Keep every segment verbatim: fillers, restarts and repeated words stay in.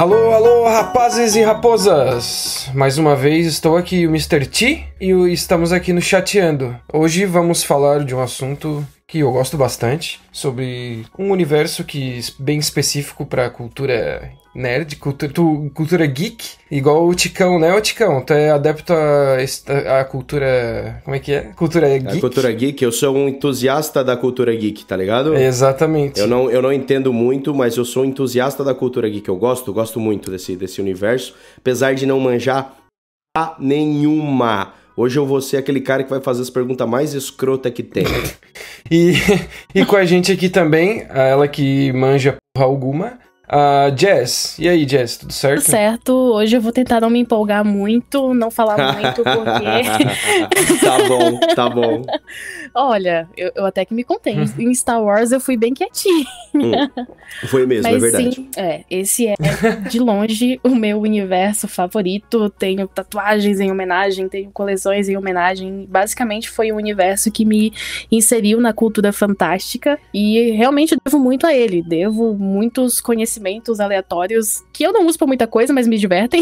Alô, alô, rapazes e raposas! Mais uma vez estou aqui, o mister T, e estamos aqui no Chateando. Hoje vamos falar de um assunto que eu gosto bastante, sobre um universo que bem específico para a cultura nerd, cultura, tu, cultura geek, igual o Ticão, né, o Ticão? Tu é adepto à, à cultura... Como é que é? Cultura geek? A cultura geek, eu sou um entusiasta da cultura geek, tá ligado? Exatamente. Eu não, eu não entendo muito, mas eu sou um entusiasta da cultura geek. Eu gosto, gosto muito desse, desse universo, apesar de não manjar a nenhuma. Hoje eu vou ser aquele cara que vai fazer as perguntas mais escrotas que tem. e, e com a gente aqui também, ela que manja porra alguma, a Jess. E aí, Jess, tudo certo? Tudo certo. Hoje eu vou tentar não me empolgar muito, não falar muito, porque... Tá bom, tá bom. Olha, eu, eu até que me contei. Uhum. Em Star Wars eu fui bem quietinha. Hum, foi mesmo, Mas, é verdade. Sim, é, esse é, de longe, o meu universo favorito. Tenho tatuagens em homenagem, tenho coleções em homenagem. Basicamente foi o universo que me inseriu na cultura fantástica. E realmente devo muito a ele. Devo muitos conhecimentos aleatórios que eu não uso pra muita coisa, mas me divertem.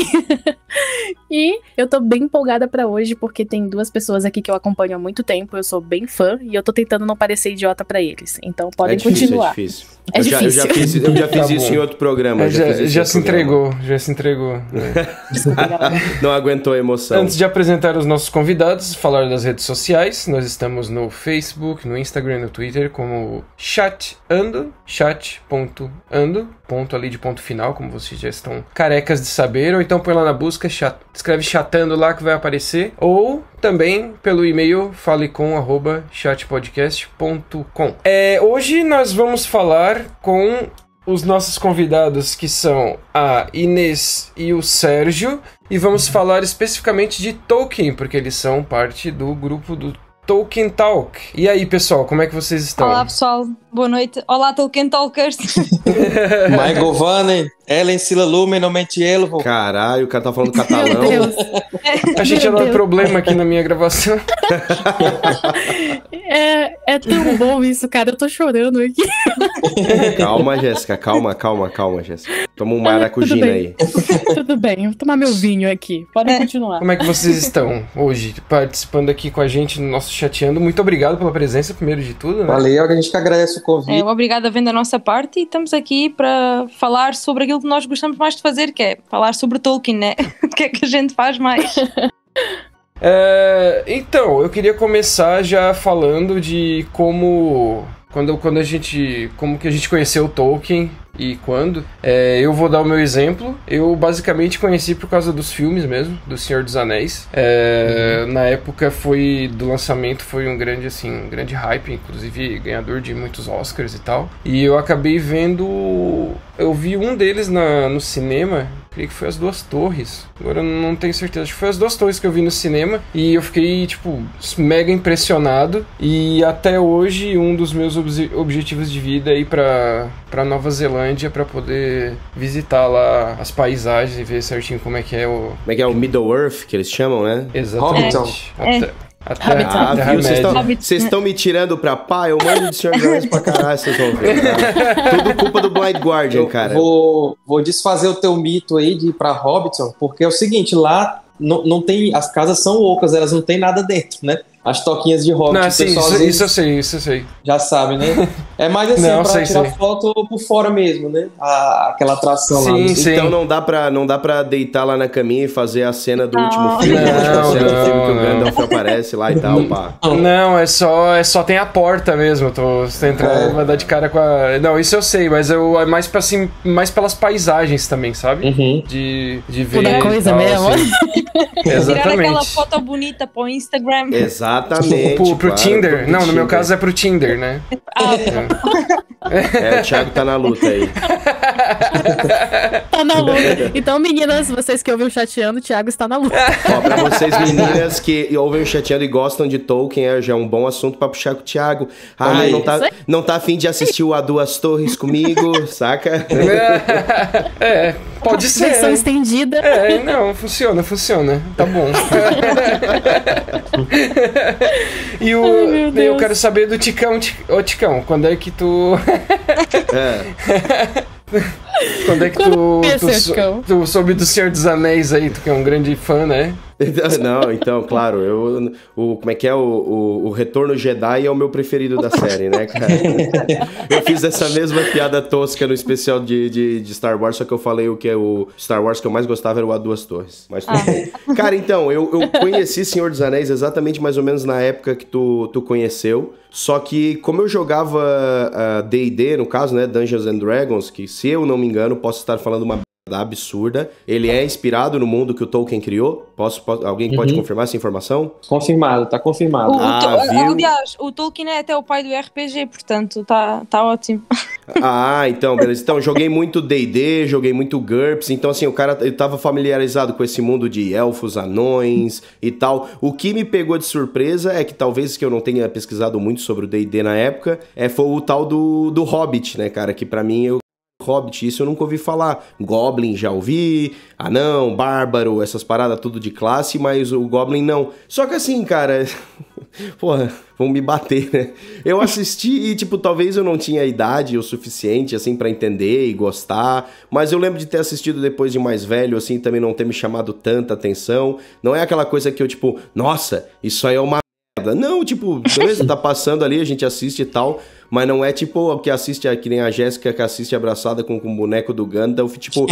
E eu tô bem empolgada pra hoje, porque tem duas pessoas aqui que eu acompanho há muito tempo. Eu sou bem fã e eu tô tentando não parecer idiota pra eles. Então podem é difícil, continuar. É difícil. É eu, difícil. Já, eu já fiz, eu já fiz tá isso bom. Em outro programa. É, já já, já se programa. entregou, já se entregou. É. Não aguentou a emoção. Antes de apresentar os nossos convidados, falar das redes sociais. Nós estamos no Facebook, no Instagram, no Twitter, como Chateando, chat.ando, ponto ali de ponto final, como vocês já estão carecas de saber. Ou então põe lá na busca, chat, escreve Chatando lá que vai aparecer. Ou também pelo e-mail falecom arroba chatpodcast ponto com. É, hoje nós vamos falar com os nossos convidados, que são a Inês e o Sérgio, e vamos falar especificamente de Tolkien, porque eles são parte do grupo do Tolkien Talk. E aí, pessoal, como é que vocês estão? Olá, pessoal. Boa noite. Olá, Tolkien Talkers. Mai Govane, Ellen Sila Lumen, Nomentielo. Caralho, o cara tá falando catalão. Meu Deus. A gente ia dar um problema aqui na minha gravação. É, é tão bom isso, cara. Eu tô chorando aqui. Calma, Jéssica. Calma, calma, calma, Jéssica. Toma um maracujina ah, aí. Tudo bem. Vou tomar meu vinho aqui. Podem é. continuar. Como é que vocês estão hoje, participando aqui com a gente no nosso Chateando? Muito obrigado pela presença, primeiro de tudo, né? Valeu, a gente que agradece o convite. É, obrigada a vendo a nossa parte e estamos aqui para falar sobre aquilo que nós gostamos mais de fazer, que é falar sobre Tolkien, né? O que é que a gente faz mais? É, então, eu queria começar já falando de como... Quando, quando a gente... Como que a gente conheceu o Tolkien e quando. É, eu vou dar o meu exemplo. Eu basicamente conheci por causa dos filmes mesmo, do Senhor dos Anéis. É, uhum. Na época foi do lançamento, foi um grande, assim, um grande hype, inclusive ganhador de muitos Oscars e tal. E eu acabei vendo... Eu vi um deles na, no cinema, creio que foi As Duas Torres. Agora eu não tenho certeza. Acho que foi As Duas Torres que eu vi no cinema. E eu fiquei, tipo, mega impressionado. E até hoje, um dos meus ob- objetivos de vida é ir pra, pra Nova Zelândia pra poder visitar lá as paisagens e ver certinho como é que é o... Como é que é o Middle-earth, que eles chamam, né? Exatamente. É. Até... A terra, ah, a terra viu? Vocês estão me tirando pra pá? Eu mando de Senhor dos Anéis pra caralho, vocês vão ver. Cara. Tudo culpa do Blind Guardian, cara. Vou, vou desfazer o teu mito aí de ir pra Hobbiton, porque é o seguinte, lá não, não tem, as casas são ocas, elas não tem nada dentro, né? As toquinhas de Hobbit. Não, sim, isso, vezes, isso eu sei, isso eu sei. Já sabe, né? É mais assim, não, pra sei, tirar sei. foto por fora mesmo, né? A, aquela atração sim, lá. Sim. Então não dá, pra, não dá pra deitar lá na caminha e fazer a cena do não. último filme. Não, tipo, a cena não, do filme que o não. Gandalf aparece lá e tal, pá. Não, é só, é só tem a porta mesmo. Tô, você entrar é. vai dar de cara com a... Não, isso eu sei, mas eu, é mais, pra, assim, mais pelas paisagens também, sabe? Uhum. De, de ver. Toda coisa tal, mesmo. Assim. Exatamente. Tirar aquela foto bonita pro Instagram. Exatamente. Pro, pro claro, Tinder. pro Não, no Tinder. meu caso é pro Tinder, né? Ah, é. é, o Thiago tá na luta aí. Tá na luta. Então, meninas, vocês que ouvem o Chateando, o Thiago está na luta. Ó, pra vocês meninas que ouvem o Chateando e gostam de Tolkien, é já um bom assunto pra puxar com o Thiago. Ah, não tá, não tá afim de assistir o A Duas Torres comigo, saca? É, pode ser. Versão estendida. É, não, funciona, funciona. Tá bom. E o, Ai, eu quero saber do Ticão. Ô, Ticão, quando é que tu... É. Quando é que tu, tu, sou, tu soube do Senhor dos Anéis aí, tu que é um grande fã, né? Não, então, claro, eu, o, como é que é? O, o, o Retorno Jedi é o meu preferido da série, né, cara? Eu fiz essa mesma piada tosca no especial de, de, de Star Wars, só que eu falei o que é o Star Wars que eu mais gostava era o A Duas Torres. Mas, ah. Cara, então, eu, eu conheci Senhor dos Anéis exatamente mais ou menos na época que tu, tu conheceu, só que como eu jogava D e D, no caso, né, Dungeons and Dragons, que se eu não me engano, posso estar falando uma absurda. Ele é inspirado no mundo que o Tolkien criou? Posso, posso, alguém uhum. pode confirmar essa informação? Confirmado, tá confirmado. O, ah, o, viu? Aliás, o Tolkien é até o pai do R P G, portanto, tá, tá ótimo. Ah, então, beleza. Então, joguei muito D e D, joguei muito GURPS, então assim, o cara ele tava familiarizado com esse mundo de elfos, anões e tal. O que me pegou de surpresa é que talvez que eu não tenha pesquisado muito sobre o D e D na época, é, foi o tal do, do Hobbit, né, cara, que pra mim eu Hobbit, isso eu nunca ouvi falar. Goblin já ouvi, anão, bárbaro, essas paradas tudo de classe, mas o Goblin não. Só que assim, cara, porra, vão me bater, né? Eu assisti e, tipo, talvez eu não tinha idade o suficiente, assim, pra entender e gostar, mas eu lembro de ter assistido depois de mais velho, assim, também não ter me chamado tanta atenção. Não é aquela coisa que eu, tipo, nossa, isso aí é uma merda. Não, tipo, beleza, tá passando ali, a gente assiste e tal, mas não é tipo o que assiste, que nem a Jéssica que assiste abraçada com, com o boneco do Gandalf, tipo,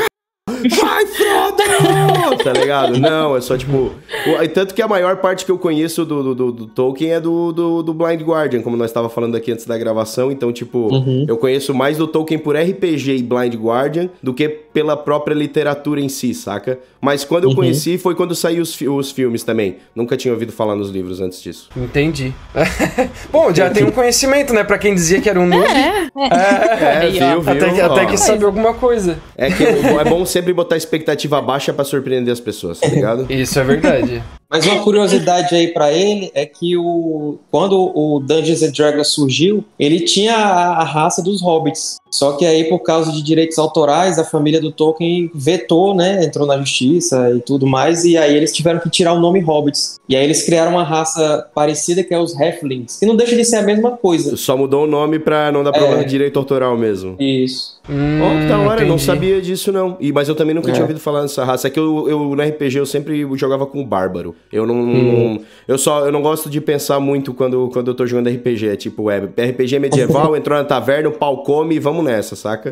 vai, Frodo! Tá ligado? Não, é só tipo... O, tanto que a maior parte que eu conheço do, do, do Tolkien é do, do, do Blind Guardian, como nós estávamos falando aqui antes da gravação. Então, tipo, uhum. eu conheço mais do Tolkien por R P G e Blind Guardian do que pela própria literatura em si, saca? Mas quando eu uhum. conheci foi quando saiu os, os filmes também. Nunca tinha ouvido falar nos livros antes disso. Entendi. Bom, já tem um conhecimento, né? Pra quem dizia que era um noob. É, é, é viu, viu? Até que, até que sabe alguma coisa. É que é bom sempre botar expectativa baixa pra surpreender as pessoas, tá ligado? Isso é verdade. Mas uma curiosidade aí pra ele é que o, quando o Dungeons and Dragons surgiu, ele tinha a, a raça dos hobbits. Só que aí, por causa de direitos autorais, a família do Tolkien vetou, né? Entrou na justiça e tudo mais, e aí eles tiveram que tirar o nome hobbits. E aí eles criaram uma raça parecida que é os halflings, que não deixa de ser a mesma coisa. Só mudou o nome pra não dar problema é. de direito autoral mesmo. Isso. Hum, oh, que da hora, eu não sabia disso não. E, mas eu também nunca é. tinha ouvido falar nessa raça. É que eu, eu, no R P G eu sempre jogava com o bárbaro. Eu não... Hum. Eu só eu não gosto de pensar muito quando, quando eu tô jogando R P G. É tipo, é, R P G medieval, entrou na taverna, o pau come e vamos nessa, saca?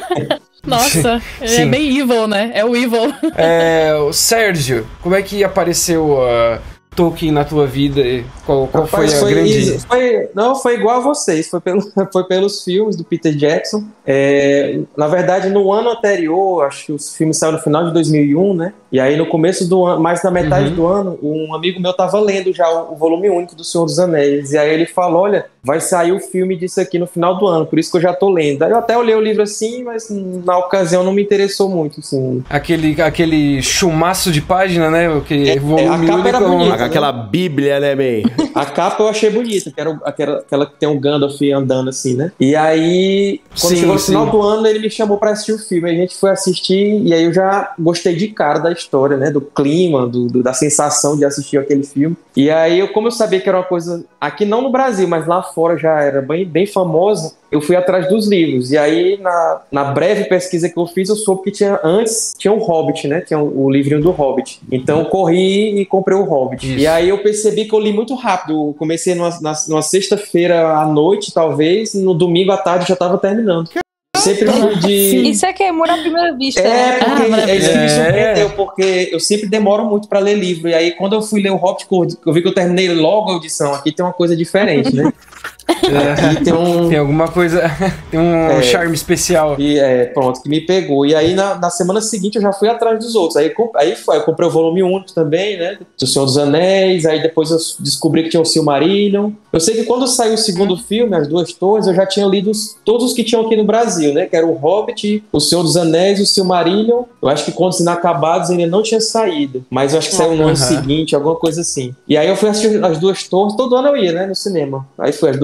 Nossa, Sim. é bem evil, né? É o evil. É, o Sérgio, como é que apareceu a... Uh... Tolkien na tua vida? Qual, qual Rapaz, foi a foi, grande... Foi, não, foi igual a vocês. Foi, pelo, foi pelos filmes do Peter Jackson. É, na verdade, no ano anterior, acho que os filmes saíram no final de dois mil e um, né? E aí, no começo do ano, mais na metade uhum. do ano, um amigo meu tava lendo já o, o volume único do Senhor dos Anéis. E aí ele falou, olha, vai sair o filme disso aqui no final do ano, por isso que eu já tô lendo. Aí eu até olhei o livro assim, mas na ocasião não me interessou muito, assim. Aquele, aquele chumaço de página, né? Que é, volume é, a capa era único, bonita, aquela né? bíblia, né, bem? A capa eu achei bonita, que era aquela, aquela que tem um Gandalf andando assim, né? E aí, quando sim, chegou no sim. final do ano, ele me chamou pra assistir o filme. Aí a gente foi assistir e aí eu já gostei de cara da história, né? Do clima, do, do, da sensação de assistir aquele filme. E aí, eu, como eu sabia que era uma coisa, aqui não no Brasil, mas lá fora já era bem, bem famosa, eu fui atrás dos livros. E aí, na, na breve pesquisa que eu fiz, eu soube que tinha, antes tinha o Hobbit, né? Tinha o, o livrinho do Hobbit. Então, eu corri e comprei o Hobbit. Isso. E aí, eu percebi que eu li muito rápido. Eu comecei numa, na, numa sexta-feira à noite, talvez, no domingo à tarde já estava terminando. Sempre fui de... Isso é que é amor à primeira vista. É, porque ah, é, isso me surpreendeu, porque eu sempre demoro muito pra ler livro. E aí, quando eu fui ler o Hobbit, eu vi que eu terminei logo a audição. Aqui tem uma coisa diferente, né? Aqui tem, um... tem alguma coisa, tem um é, charme especial. E é, pronto, que me pegou. E aí, na, na semana seguinte, eu já fui atrás dos outros. Aí, aí foi, eu comprei o volume único também, né? Do Senhor dos Anéis. Aí depois eu descobri que tinha o Silmarillion. Eu sei que quando saiu o segundo filme, As Duas Torres, eu já tinha lido os, todos os que tinham aqui no Brasil, né? Que era o Hobbit, o Senhor dos Anéis e o Silmarillion. Eu acho que Contos Inacabados ainda não tinha saído. Mas eu acho que saiu no ano seguinte, alguma coisa assim. E aí eu fui assistir As Duas Torres. Todo ano eu ia, né? No cinema. Aí foi As Duas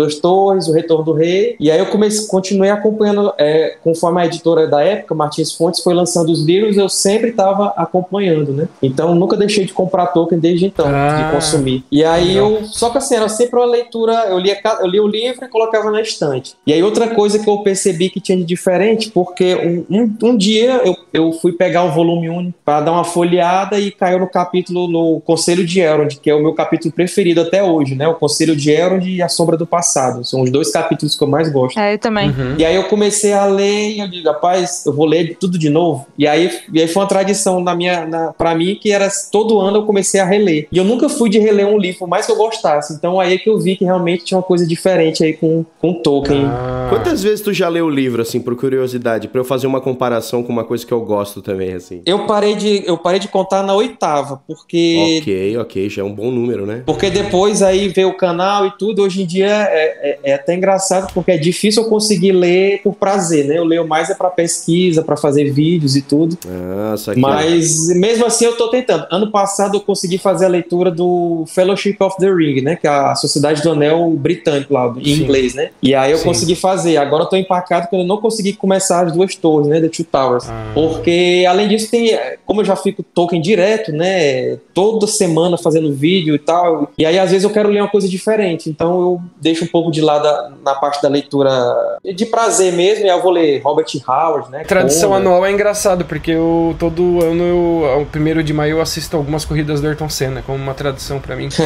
Duas Torres, O Retorno do Rei, e aí eu comecei, continuei acompanhando, é, conforme a editora da época, Martins Fontes, foi lançando os livros, eu sempre estava acompanhando, né? Então nunca deixei de comprar Tolkien desde então, ah, de consumir. E aí legal. eu, só que assim, era sempre uma leitura, eu lia, eu lia o livro e colocava na estante. E aí outra coisa que eu percebi que tinha de diferente, porque um, um, um dia eu, eu fui pegar o volume um para dar uma folheada e caiu no capítulo, no Conselho de Elrond, que é o meu capítulo preferido até hoje, né? O Conselho de Elrond e A Sombra do Passado. São os dois capítulos que eu mais gosto. É, eu também. Uhum. E aí eu comecei a ler e eu digo, rapaz, eu vou ler tudo de novo. E aí, e aí foi uma tradição na minha, na, pra mim, que era todo ano eu comecei a reler. E eu nunca fui de reler um livro, por mais que eu gostasse. Então aí é que eu vi que realmente tinha uma coisa diferente aí com, com Tolkien. Ah. Quantas vezes tu já leu o livro, assim, por curiosidade, pra eu fazer uma comparação com uma coisa que eu gosto também, assim? Eu parei de, eu parei de contar na oitava, porque... Ok, ok, já é um bom número, né? Porque depois aí veio o canal e tudo, hoje em dia é, é, é até engraçado, porque é difícil eu conseguir ler por prazer, né? Eu leio mais é pra pesquisa, pra fazer vídeos e tudo. Ah, saquei. Mas mesmo assim eu tô tentando. Ano passado eu consegui fazer a leitura do Fellowship of the Ring, né? Que é a Sociedade do Anel britânico lá, em Sim. inglês, né? E aí eu Sim. consegui fazer. Agora eu tô empacado porque eu não consegui começar as duas torres, né? The Two Towers. Ah. Porque além disso tem, como eu já fico Tolkien direto, né? Toda semana fazendo vídeo e tal. E aí às vezes eu quero ler uma coisa diferente. Então eu deixo um pouco de lado a, na parte da leitura de prazer mesmo. E aí eu vou ler Robert Howard, né? Tradição Conrad. Anual é engraçado, porque eu todo ano, eu, ao primeiro de maio, eu assisto algumas corridas do Ayrton Senna, como uma tradição pra mim.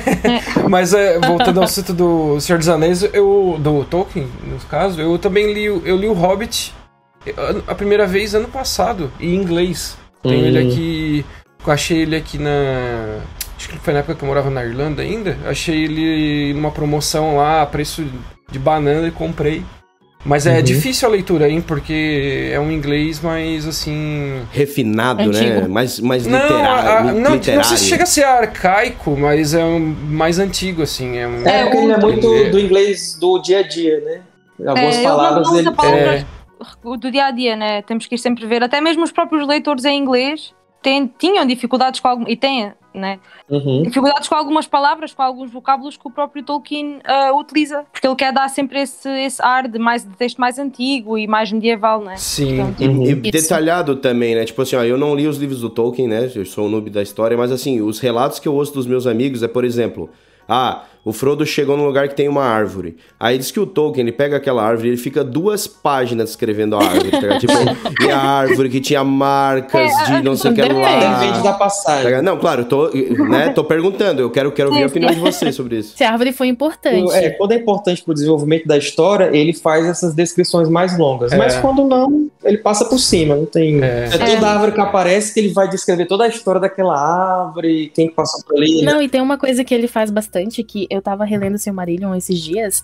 Mas é, voltando ao assunto do Senhor dos Anéis, eu, do Tolkien, no caso, eu também li, eu li o Hobbit a primeira vez ano passado, em inglês. Tenho hum. ele aqui, eu achei ele aqui na... Acho que foi na época que eu morava na Irlanda ainda. Achei ele numa promoção lá, a preço de banana, e comprei. Mas é uhum. difícil a leitura, hein? Porque é um inglês mais, assim... refinado, antigo. Né? Mais, mais não, literário, a, a, não, literário. Não sei se chega a ser arcaico, mas é um, mais antigo, assim. É, um, é porque ele é muito é. do inglês do dia a dia, né? Algumas é, palavras... Ele... palavras é... do dia a dia, né? Temos que ir sempre ver. Até mesmo os próprios leitores em inglês têm, tinham dificuldades com algum, e têm, né? Uhum. Dificuldades com algumas palavras, com alguns vocábulos que o próprio Tolkien uh, utiliza, porque ele quer dar sempre esse, esse ar de, mais, de texto mais antigo e mais medieval, né? Sim, então, tipo, e, e detalhado também, né? Tipo assim, ó, eu não li os livros do Tolkien, né? Eu sou um noob da história, mas assim, os relatos que eu ouço dos meus amigos é, por exemplo, ah, o Frodo chegou num lugar que tem uma árvore. Aí diz que o Tolkien, ele pega aquela árvore e ele fica duas páginas escrevendo a árvore, tá? Tipo, e a árvore que tinha marcas de não sei o que lá. Depende da passagem. Tá? Não, claro, eu tô, né, tô perguntando, eu quero, quero ouvir a opinião de vocês sobre isso. Se a árvore foi importante. É, quando é importante pro desenvolvimento da história, ele faz essas descrições mais longas. É. Mas quando não, ele passa por cima, não tem... É, é toda árvore que aparece que ele vai descrever toda a história daquela árvore, quem passou por ali. Não, e tem uma coisa que ele faz bastante, que eu tava relendo o Silmarillion esses dias,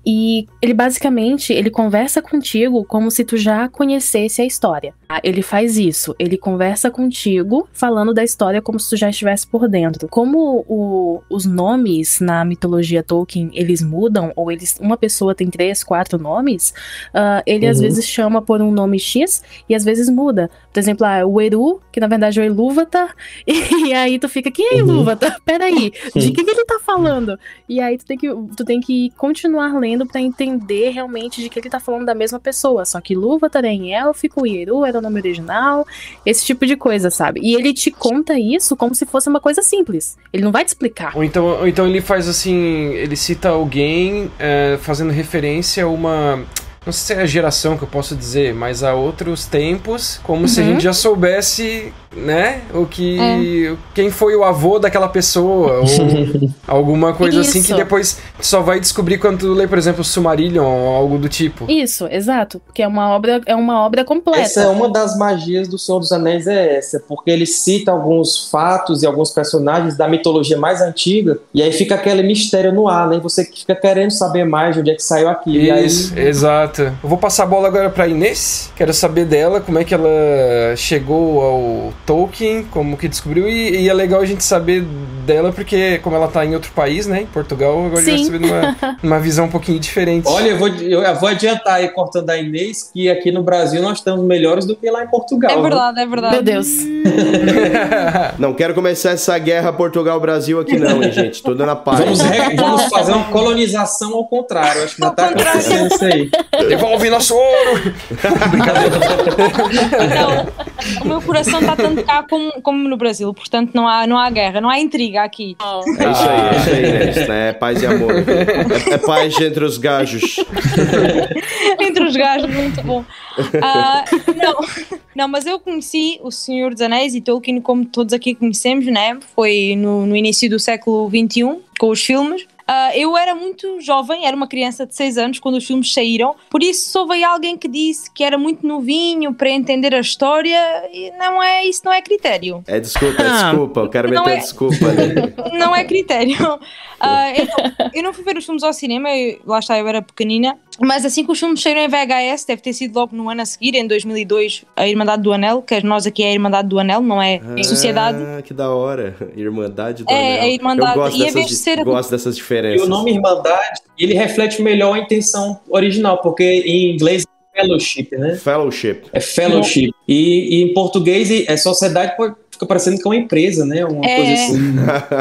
e ele basicamente, ele conversa contigo como se tu já conhecesse a história. Ele faz isso, ele conversa contigo falando da história como se tu já estivesse por dentro. Como o, os nomes na mitologia Tolkien, eles mudam, ou eles, uma pessoa tem três, quatro nomes, uh, ele uhum. às vezes chama por um nome X e às vezes muda. Por exemplo, ah, o Eru, que na verdade é o Ilúvatar, e aí tu fica, quem é Ilúvatar? Peraí, de que, que ele tá falando? E aí tu tem que, tu tem que continuar lendo pra entender realmente de que ele tá falando da mesma pessoa, só que Ilúvatar é em élfico, e Eru era o nome original, esse tipo de coisa, sabe? E ele te conta isso como se fosse uma coisa simples, ele não vai te explicar. Ou então, ou então ele faz assim, ele cita alguém é, fazendo referência a uma... não sei se é a geração que eu posso dizer, mas a outros tempos, como uhum. se a gente já soubesse, né, o que, é. quem foi o avô daquela pessoa, ou alguma coisa Isso. assim que depois só vai descobrir quando tu lê, por exemplo, o Silmarillion ou algo do tipo. Isso, exato, porque é uma obra, é uma obra completa. Essa é uma das magias do Senhor dos Anéis, é essa, porque ele cita alguns fatos e alguns personagens da mitologia mais antiga, e aí fica aquele mistério no ar, né, você fica querendo saber mais de onde é que saiu aquilo. Isso, e aí... exato. Eu vou passar a bola agora pra Inês. Quero saber dela, como é que ela chegou ao Tolkien, como que descobriu. E, e é legal a gente saber dela, porque como ela tá em outro país, né, em Portugal, agora Sim. eu recebi uma, uma visão um pouquinho diferente. Olha, eu vou, eu vou adiantar aí, cortando a Inês, que aqui no Brasil nós estamos melhores do que lá em Portugal. É verdade, é verdade. Meu Deus. Não quero começar essa guerra Portugal-Brasil aqui não, hein, gente. Tô dando a paz. Vamos, re, vamos fazer uma colonização ao contrário. Acho que já tá acontecendo isso aí. Devolve nosso ouro! Não, o meu coração está tanto cá como, como no Brasil, portanto não há, não há guerra, não há intriga aqui. É isso aí, é isso aí, Inês, né? É paz e amor. É, é paz entre os gajos. Entre os gajos, muito bom. Uh, não, não, mas eu conheci o Senhor dos Anéis e Tolkien como todos aqui conhecemos, né? Foi no, no início do século vinte e um, com os filmes. Uh, eu era muito jovem, era uma criança de seis anos quando os filmes saíram, por isso soube aí alguém que disse que era muito novinho para entender a história, e não é, isso não é critério. É desculpa, é Ah, desculpa, eu quero não meter é- desculpa ali. Não é critério. Uh, então, eu não fui ver os filmes ao cinema, eu, lá está, eu era pequenina, mas assim que os filmes saíram em V H S, deve ter sido logo no ano a seguir, em dois mil e dois, a Irmandade do Anel, que nós aqui é a Irmandade do Anel, não é em sociedade. Ah, que da hora. Irmandade do É, Anel. a Irmandade. Eu gosto, E em dessas, vez de ser- gosto dessas E diferenças. o nome Irmandade, ele reflete melhor a intenção original, porque em inglês é fellowship, né? Fellowship. É fellowship. E, e em português é sociedade, pode, fica parecendo que é uma empresa, né? Uma É. coisa assim.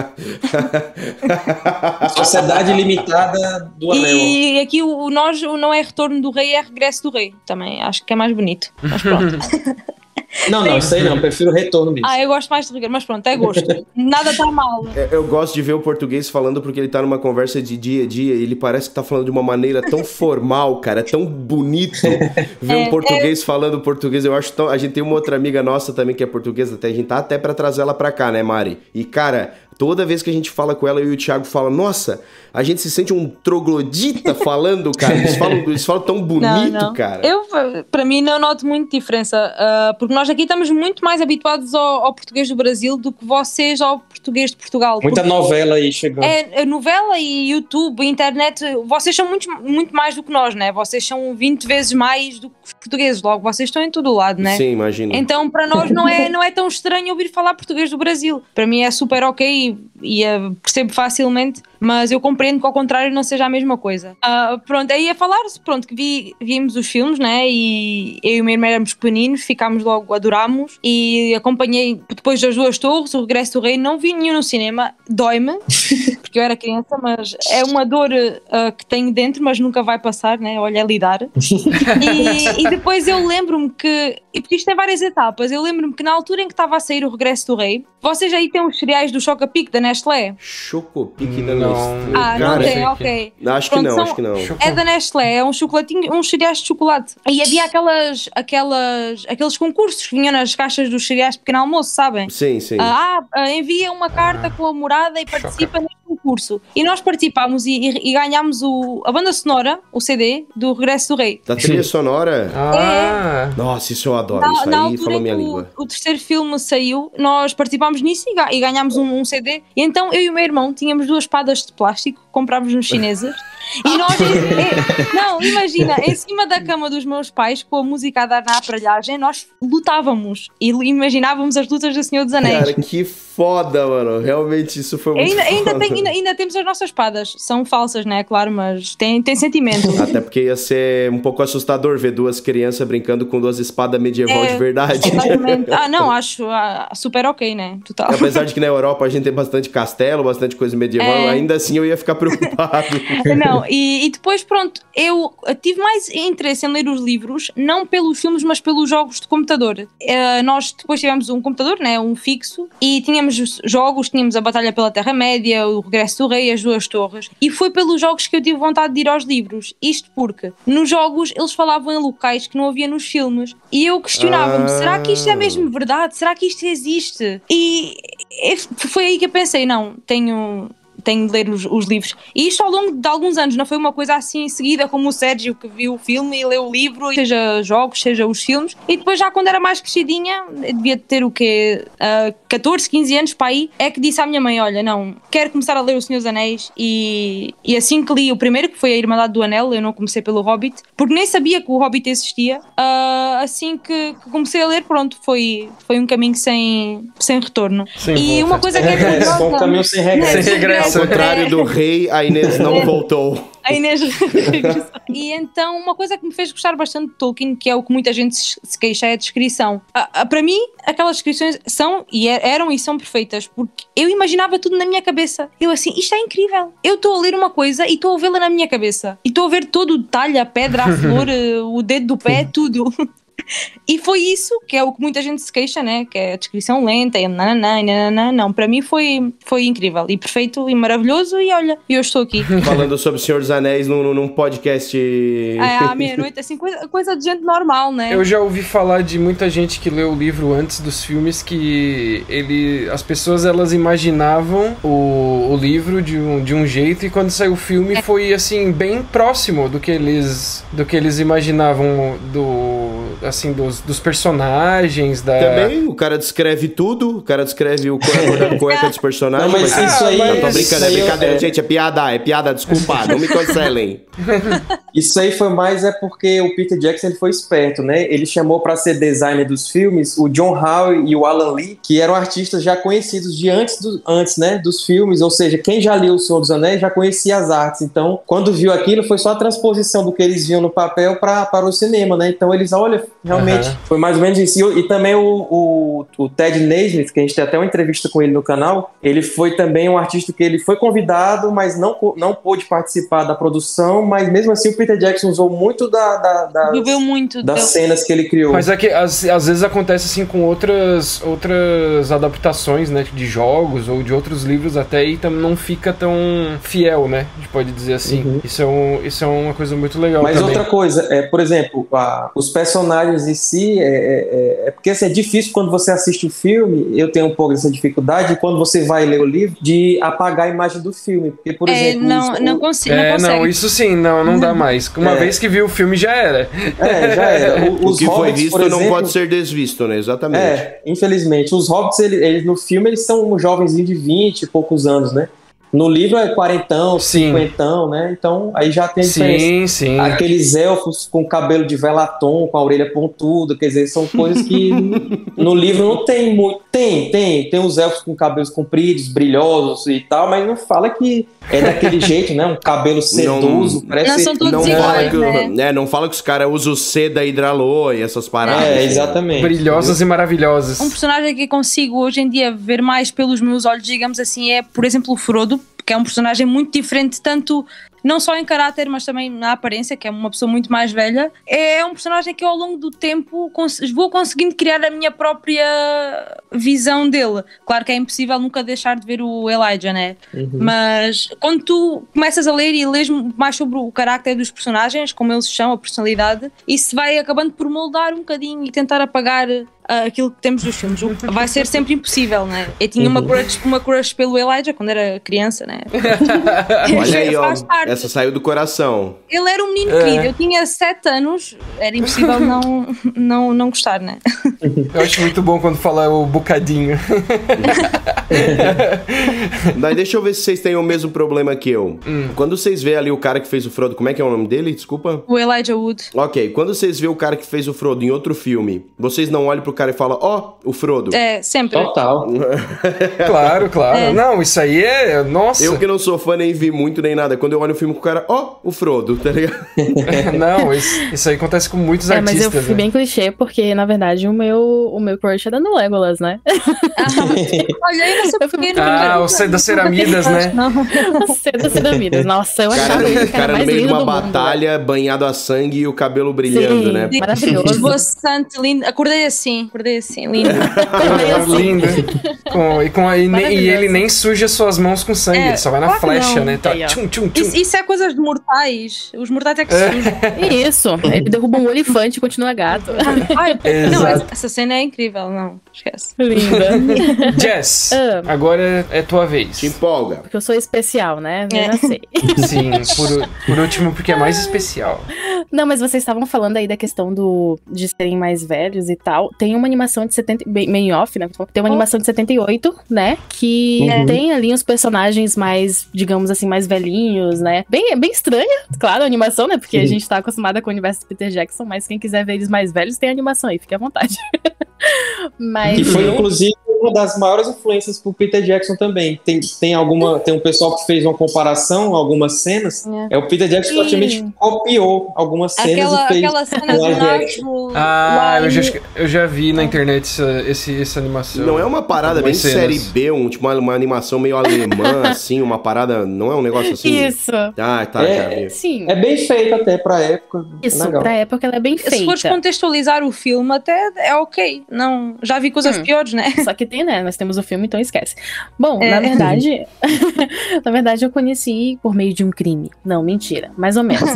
Sociedade Limitada do Anel. E aqui o, o nós, o não é Retorno do Rei, é Regresso do Rei. Também acho que é mais bonito. Mas pronto. Não, não, isso aí não, prefiro o retorno mesmo. Ah, eu gosto mais de Regresso, mas pronto, é gosto. Nada está mal. É, Eu gosto de ver o português falando porque ele tá numa conversa de dia a dia e ele parece que tá falando de uma maneira tão formal, cara, é tão bonito ver um É, português falando português. Eu acho tão... A gente tem uma outra amiga nossa também que é portuguesa, até a gente tá até pra trazer ela pra cá, né, Mari? E, cara, toda vez que a gente fala com ela, eu e o Thiago falam, nossa, a gente se sente um troglodita falando, cara. Eles falam, eles falam tão bonito, Não, não. cara. Eu, para mim, não noto muito diferença, ah, porque nós aqui estamos muito mais habituados ao, ao português do Brasil do que vocês ao português de Portugal. Muita Porque novela aí chegando. É, a novela e YouTube, internet, vocês são muito, muito mais do que nós, né? Vocês são vinte vezes mais do que os portugueses, logo vocês estão em todo o lado, né? Sim, imagina. Então, para nós não é, não é tão estranho ouvir falar português do Brasil. Para mim é super ok e, e uh, percebo facilmente, mas eu compreendo que ao contrário não seja a mesma coisa. Uh, pronto, aí a falar-se, pronto, que vi, vimos os filmes, né? E eu e o meu irmão éramos pequeninos, ficámos logo, adorámos e acompanhei depois das Duas Torres, o Regresso do Rei, não vi nenhum no cinema, dói-me, porque eu era criança, mas é uma dor uh, que tenho dentro, mas nunca vai passar, né? Olha, é lidar. E, e depois eu lembro-me que, e porque isto tem várias etapas, eu lembro-me que na altura em que estava a sair o Regresso do Rei, vocês aí têm os cereais do Choca-Pique da Nestlé? Chocopique da Não. Nestlé. Ah, não Cara, tem, ok. Acho que Pronto, não, são- acho que não. É da Nestlé, é um chocolatinho, uns cereais de chocolate. E havia aquelas, aquelas, aqueles concursos que vinham nas caixas dos cereais de pequeno almoço, sabem? Sim, sim. Ah, ah, envia uma carta com a morada e participa neste concurso. E nós participámos e, e, e ganhámos o, a banda sonora, o C D, do Regresso do Rei. Da trilha sonora. Ah, Nossa, isso eu adoro. Na, isso na aí altura falou em minha que língua. o, o terceiro filme saiu, nós participámos nisso e, ga- e ganhámos um, um C D. E então eu e o meu irmão tínhamos duas espadas de plástico que comprámos nos chineses. E nós, é, não, imagina, em cima da cama dos meus pais, com a música a dar na aparelhagem, nós lutávamos e imaginávamos as lutas do Senhor dos Anéis. Cara, que foda, mano. Realmente isso foi muito Ainda, ainda, foda. tem- ainda- ainda temos as nossas espadas, são falsas, né? Claro, mas tem, tem sentimento. Até porque ia ser um pouco assustador ver duas crianças brincando com duas espadas medieval É, de verdade. Exatamente. Ah, não, acho ah, super ok, né? Total. Apesar de que na Europa a gente tem bastante castelo, bastante coisa medieval, É. ainda assim eu ia ficar preocupado. Não, e, e depois, pronto, eu tive mais interesse em ler os livros, não pelos filmes, mas pelos jogos de computador. Eh, nós depois tivemos um computador, né, um fixo, e tínhamos os jogos, tínhamos a Batalha pela Terra-média, o Regresso do Rei, as Duas Torres, e foi pelos jogos que eu tive vontade de ir aos livros. Isto porque, nos jogos, eles falavam em locais que não havia nos filmes, e eu questionava-me, Ah. será que isto é mesmo verdade? Será que isto existe? E e foi aí que eu pensei, não, tenho... tenho de ler os, os livros. E isto ao longo de alguns anos, não foi uma coisa assim em seguida, como o Sérgio que viu o filme e leu o livro, seja jogos, seja os filmes. E depois já quando era mais crescidinha, eu devia ter o quê? Uh, catorze, quinze anos para aí, é que disse à minha mãe, olha, não, quero começar a ler O Senhor dos Anéis. E, e assim que li o primeiro, que foi A Irmandade do Anel, eu não comecei pelo Hobbit, porque nem sabia que o Hobbit existia. Uh, assim que, que comecei a ler, pronto, foi, foi um caminho sem, sem retorno. Sem e volta. uma coisa que é curiosa, Foi um caminho sem regresso. Sem regresso. Ao contrário do rei, a Inês não voltou. A Inês E então uma coisa que me fez gostar bastante de Tolkien, que é o que muita gente se queixa, é a descrição. A, a, para mim, aquelas descrições são e eram e são perfeitas, porque eu imaginava tudo na minha cabeça. Eu assim, isto é incrível. Eu estou a ler uma coisa e estou a vê-la na minha cabeça. E estou a ver todo o detalhe, a pedra, a flor, o dedo do pé, tudo. E foi isso que é o que muita gente se queixa, né? Que é a descrição lenta e nananã, nananã. Não, para mim foi, foi incrível e perfeito e maravilhoso. E olha, eu estou aqui falando sobre O Senhor dos Anéis num, num podcast à meia-noite, assim, coisa, coisa de gente normal, né? Eu já ouvi falar de muita gente que leu o livro antes dos filmes, que ele, as pessoas elas imaginavam o, o livro de um, de um jeito, e quando saiu o filme é. foi assim bem próximo do que eles, do que eles imaginavam do assim, dos, dos personagens, da... Também, o cara descreve tudo, o cara descreve o cueca, cueca dos personagens. Não, mas mas isso aí... Não, tô brincando, é brincadeira, é... gente, é piada, é piada, desculpa, não me cancelem. Isso aí foi mais é porque o Peter Jackson ele foi esperto, né? Ele chamou para ser designer dos filmes o John Howe e o Alan Lee, que eram artistas já conhecidos de antes, do, antes né, dos filmes, ou seja, quem já liu O Senhor dos Anéis já conhecia as artes. Então, quando viu aquilo, foi só a transposição do que eles viam no papel pra, para o cinema, né? Então eles, olha, realmente, uhum. foi mais ou menos isso. E, e também o, o, o Ted Naismith, que a gente tem até uma entrevista com ele no canal, ele foi também um artista que ele foi convidado, mas não, não pôde participar da produção, mas mesmo assim o Peter Jackson usou muito da, da, das, muito das deu. cenas que ele criou. Mas é que às, às vezes acontece assim com outras, outras adaptações, né, de jogos ou de outros livros até, e também não fica tão fiel, né, a gente pode dizer assim. Uhum. Isso, é um, isso é uma coisa muito legal. Mas também. outra coisa, é, por exemplo, a, os personagens em si, é, é, é porque assim, é difícil quando você assiste o filme, eu tenho um pouco dessa dificuldade, quando você vai ler o livro, de apagar a imagem do filme. Porque, por é, exemplo... Não, os, não, consigo, é, não consegue. Não, isso sim, não, não dá mais. Uma é. vez que viu o filme, já era. É, já era. O, o que foi visto exemplo, não pode ser desvisto, né? Exatamente. É, infelizmente. Os hobbits, eles, eles, no filme, eles são jovenzinhos de vinte e poucos anos, né? No livro é quarentão, cinquentão, né? Então aí já tem diferença. Sim, sim. Aqueles elfos com cabelo de velatom, com a orelha pontuda, quer dizer, são coisas que no livro não tem muito. Tem, tem. Tem os elfos com cabelos compridos, brilhosos e tal, mas não fala que é daquele jeito, né? Um cabelo sedoso. Não, parece... não são todos não iguais, fala que, né? né? Não fala que os caras usam seda hidralô e essas paradas. É, exatamente. Brilhosas entendeu? E maravilhosas. Um personagem que consigo hoje em dia ver mais pelos meus olhos, digamos assim, é, por exemplo, o Frodo, que é um personagem muito diferente, tanto não só em caráter, mas também na aparência, que é uma pessoa muito mais velha. É um personagem que eu, ao longo do tempo, cons- vou conseguindo criar a minha própria visão dele. Claro que é impossível nunca deixar de ver o Elijah, né? Uhum. Mas quando tu começas a ler e lês mais sobre o caráter dos personagens, como eles são, a personalidade, isso vai acabando por moldar um bocadinho e tentar apagar Uh, aquilo que temos dos filmes. Vai ser sempre impossível, né? Eu tinha uma crush, uma crush pelo Elijah quando era criança, né? Olha aí, ó, essa saiu do coração. Ele era um menino é. querido, eu tinha sete anos, era impossível não, não, não gostar, né? Eu acho muito bom quando fala o bocadinho. Daí deixa eu ver se vocês têm o mesmo problema que eu. Hum. Quando vocês vê ali o cara que fez o Frodo, como é que é o nome dele? Desculpa. O Elijah Wood. Ok, quando vocês vê o cara que fez o Frodo em outro filme, vocês não olham pro cara e falam, ó, oh, o Frodo. É, sempre. Total. Claro, claro. É. Não, isso aí é... Nossa. Eu que não sou fã, nem vi muito, nem nada. Quando eu olho o filme com o cara, ó, oh, o Frodo, tá ligado? Não, isso, isso aí acontece com muitos é, artistas. Mas eu fui né? bem clichê, porque, na verdade, o meu, o meu crush era no Legolas, né? Olha aí, não sei porque não. Ah, o C das Ceramidas, né? O C das Ceramidas. Nossa, eu achava cara, ele o cara, cara mais no meio de uma lindo do batalha, mundo, banhado a sangue e o cabelo brilhando, Sim, né? Maravilhoso. Bastante lindo. Acordei assim. perder assim, lindo. Lindo. Com, e, com, e, e ele nem suja suas mãos com sangue, é, ele só vai na flecha, né? Tá, tchum, tchum, tchum. Isso, isso é coisas de mortais. Os mortais é que se sujam. Isso. Ele derruba um elefante e continua gato. Ai, não, essa cena é incrível, não. Esquece. Linda. Jess, ah. agora é tua vez. Te empolga. Porque eu sou especial, né? Eu é. já sei. Sim, por, por último, porque é mais especial. Não, mas vocês estavam falando aí da questão do, de serem mais velhos e tal. Tem uma animação de setenta... Bem off, né? Tem uma animação de setenta e oito, né? Que uhum. tem ali uns personagens mais, digamos assim, mais velhinhos, né? Bem, bem estranha, claro, a animação, né? Porque uhum. a gente tá acostumada com o universo do Peter Jackson, mas quem quiser ver eles mais velhos, tem animação aí, fique à vontade. Mas... Que foi, inclusive, uma das maiores influências pro Peter Jackson também. Tem, tem, alguma, tem um pessoal que fez uma comparação, algumas cenas. É, é o Peter Jackson que praticamente copiou algumas cenas aquela, e fez aquela cena do action. Ah, eu já, eu já vi na internet essa, esse, essa animação. Não é uma parada bem cenas. Série B, um, tipo uma, uma animação meio alemã, assim, uma parada, não é um negócio assim? Isso. Ah, tá, é, já vi. Sim. É bem feito até pra época. Isso, legal. Pra época ela é bem feita. Se fores contextualizar o filme, até é ok. Não, já vi coisas hum. piores, né? Só que tem, né? Nós temos o filme, então esquece. Bom, é. na verdade, na verdade eu conheci por meio de um crime. Não, mentira. Mais ou menos.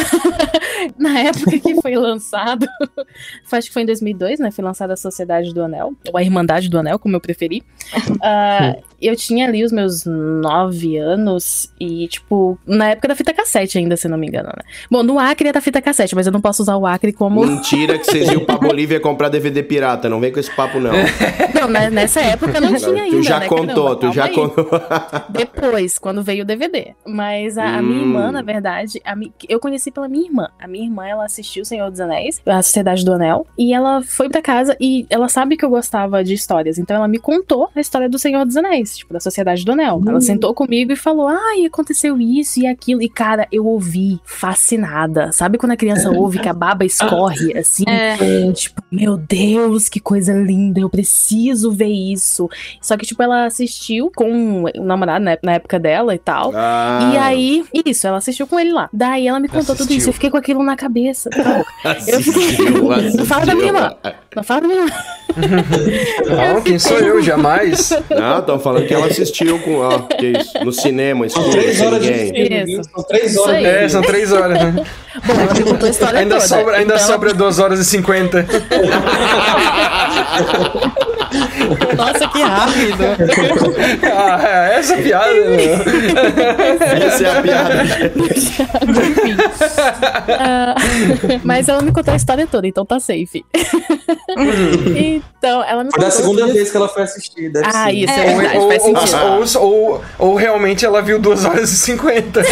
Na época que foi lançado, acho que foi em dois mil e dois, né? Foi lançada a Sociedade do Anel, ou a Irmandade do Anel, como eu preferi. Uh, eu tinha ali os meus nove anos e, tipo, na época da fita cassete ainda, se não me engano, né? Bom, no Acre é da fita cassete, mas eu não posso usar o Acre como... Mentira que vocês iam pra Bolívia comprar D V D pirata, não vem com esse papo, não. Não, né, nessa época não tinha ainda, Tu já né? contou, Caramba, tu já aí. contou. Depois, quando veio o D V D. Mas a, a minha hum. irmã, na verdade, a mi... eu conheci pela minha irmã. A minha irmã, ela assistiu O Senhor dos Anéis, a Sociedade do Anel, e ela foi pra casa e ela sabe que eu gostava de histórias, então ela me contou a história do Senhor dos Anéis, tipo, da Sociedade do Anel. Hum. Ela sentou comigo e falou, ai, aconteceu isso e aquilo, e cara, eu ouvi fascinada. Sabe quando a criança ouve que a baba escorre, assim? É. Tipo, meu Deus, que coisa linda, eu preciso ver isso. Só que, tipo, ela assistiu com o namorado, né, na época dela e tal, ah. e aí, isso, ela assistiu com ele lá. Daí ela me contou assistiu. tudo isso, eu fiquei com aquilo na cabeça. Eu fiquei... Não fala da minha irmã. Não fala da minha irmã. Não, quem sou eu? Jamais. Não, estão falando que ela assistiu com, ó, que isso, no cinema, escuro, três horas sem de ninguém. filme, são três horas. É, são três horas, né? Bom, ela me contou a história ainda toda. Sobra, ainda então... sobra duas horas e cinquenta. Nossa, que rápido. Ah, essa piada. Essa é a piada. Enfim. Uh, mas ela me contou a história toda, então tá safe. Então, ela me Foi contou. da segunda tudo. vez que ela foi assistir, deve Ah, ser. isso, É, é verdade, ou, faz sentido. ou, ou, ou, ou realmente ela viu duas horas e cinquenta.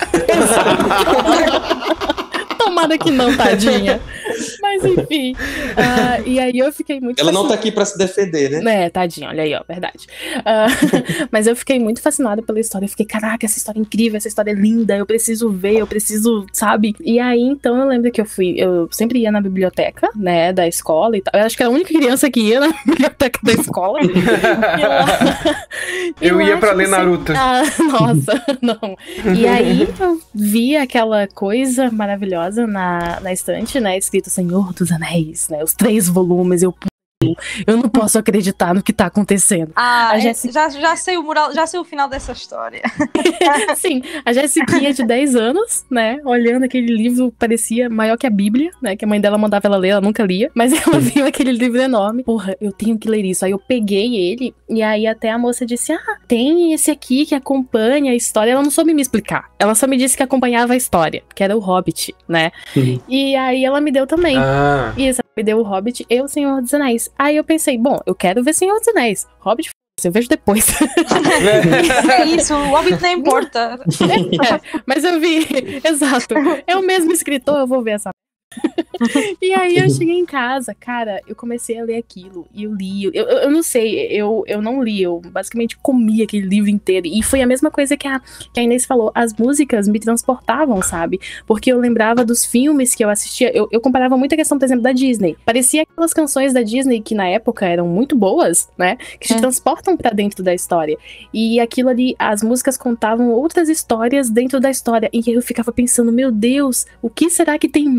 Tomara que não, tadinha. Mas enfim. Uh, e aí eu fiquei muito Ela fascinada. não tá aqui pra se defender, né? É, tadinha, olha aí, ó, verdade. Uh, mas eu fiquei muito fascinada pela história. Eu fiquei, caraca, essa história é incrível, essa história é linda, eu preciso ver, eu preciso, sabe? E aí, então, eu lembro que eu fui, eu sempre ia na biblioteca, né, da escola e tal. Eu acho que era a única criança que ia na biblioteca da escola. E lá, eu, eu ia pra ler sempre... Naruto. Ah, nossa, não. E aí, eu vi aquela coisa maravilhosa na, na estante, né, escrito Senhor dos Anéis, né, os três volumes, eu Eu não posso acreditar no que tá acontecendo. Ah, a Jessica... já, já sei o moral, já sei o final dessa história. Sim, a Jessiquinha de dez anos, né, olhando aquele livro, parecia maior que a Bíblia, né, que a mãe dela mandava ela ler, ela nunca lia, mas ela viu aquele livro enorme. Porra, eu tenho que ler isso. Aí eu peguei ele, e aí até a moça disse, ah, tem esse aqui que acompanha a história. Ela não soube me explicar. Ela só me disse que acompanhava a história, que era o Hobbit, né. Uhum. E aí ela me deu também. Ah. Isso, me deu o Hobbit e o Senhor dos Anéis. Aí eu pensei, bom, eu quero ver Senhor dos Anéis. Hobbit, eu vejo depois. É isso, o Hobbit não importa. É, mas eu vi, exato. É o mesmo escritor, eu vou ver essa. E aí eu cheguei em casa, cara, eu comecei a ler aquilo e eu li, eu, eu, eu não sei, eu, eu não li, eu basicamente comi aquele livro inteiro e foi a mesma coisa que a, que a Inês falou, as músicas me transportavam, sabe, porque eu lembrava dos filmes que eu assistia, eu, eu comparava muito a questão, por exemplo, da Disney, parecia aquelas canções da Disney que na época eram muito boas, né, que te é. transportam pra dentro da história, e aquilo ali, as músicas contavam outras histórias dentro da história, e aí eu ficava pensando, meu Deus, o que será que tem mais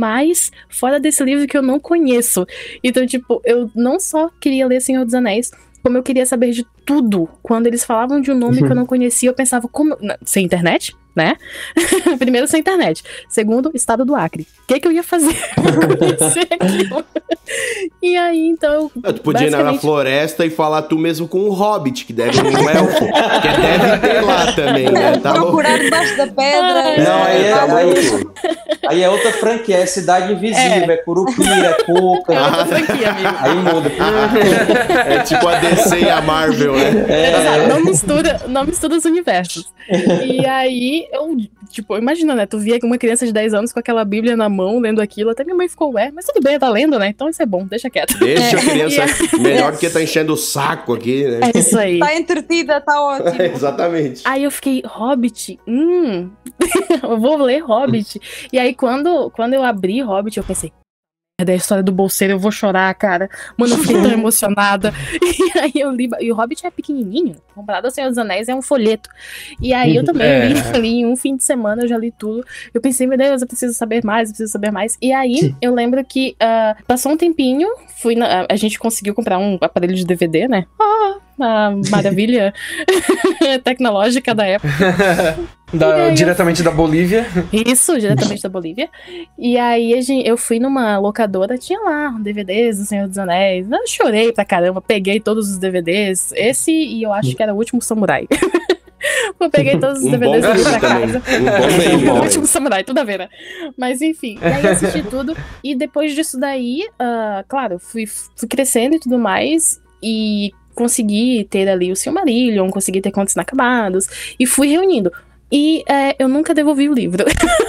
mais fora desse livro que eu não conheço. Então, tipo, eu não só queria ler Senhor dos Anéis, como eu queria saber de tudo. Quando eles falavam de um nome uhum. que eu não conhecia, eu pensava, como... Sem internet, né? Primeiro, sem internet. Segundo, estado do Acre. O que, que eu ia fazer pra conhecer aquilo? E aí, então... Eu, tu podia basicamente... ir na floresta e falar tu mesmo com um hobbit, que deve um elfo, que deve ter lá também, né? Tá procurar debaixo da pedra. Não, aí é, aí, aí é outra franquia, é Cidade Invisível, é, é Curupira, é Cuca. É outra franquia, amigo. Aí muda. É tipo a D C e a Marvel, né? É. Exato, não mistura, não mistura os universos. E aí, eu, tipo, imagina, né? Tu via uma criança de dez anos com aquela bíblia na mão, lendo aquilo, até minha mãe ficou, ué, mas tudo bem, tá lendo, né? Então isso é bom, deixa quieto. Deixa a criança, é. melhor do que tá enchendo o saco aqui, né? É isso aí. Tá entretida, tá ótimo. É, exatamente. Aí eu fiquei, Hobbit? Hum, eu vou ler Hobbit. E aí quando, quando eu abri Hobbit, eu pensei, da história do bolseiro, eu vou chorar, cara. Mano, eu fiquei tão emocionada. E aí eu li. E o Hobbit é pequenininho, comparado ao Senhor dos Anéis, é um folheto. E aí eu também é. li, li em um fim de semana, eu já li tudo. Eu pensei, meu Deus, eu preciso saber mais, eu preciso saber mais. E aí eu lembro que uh, passou um tempinho, fui na, a gente conseguiu comprar um aparelho de D V D, né? Ah, a maravilha tecnológica da época. Da, diretamente eu... da Bolívia. Isso, diretamente da Bolívia. E aí a gente, eu fui numa locadora, tinha lá D V Ds do Senhor dos Anéis. Eu chorei pra caramba, peguei todos os D V Ds. Esse e eu acho que era o Último Samurai. Eu peguei todos os um D V Ds e ali pra casa. Um bom bem, o Último Samurai, tudo a ver, né? Mas enfim, daí eu assisti tudo. E depois disso daí, uh, claro, fui, fui crescendo e tudo mais. E consegui ter ali o Silmarillion, consegui ter Contos Inacabados. E fui reunindo. E é, eu nunca devolvi o livro.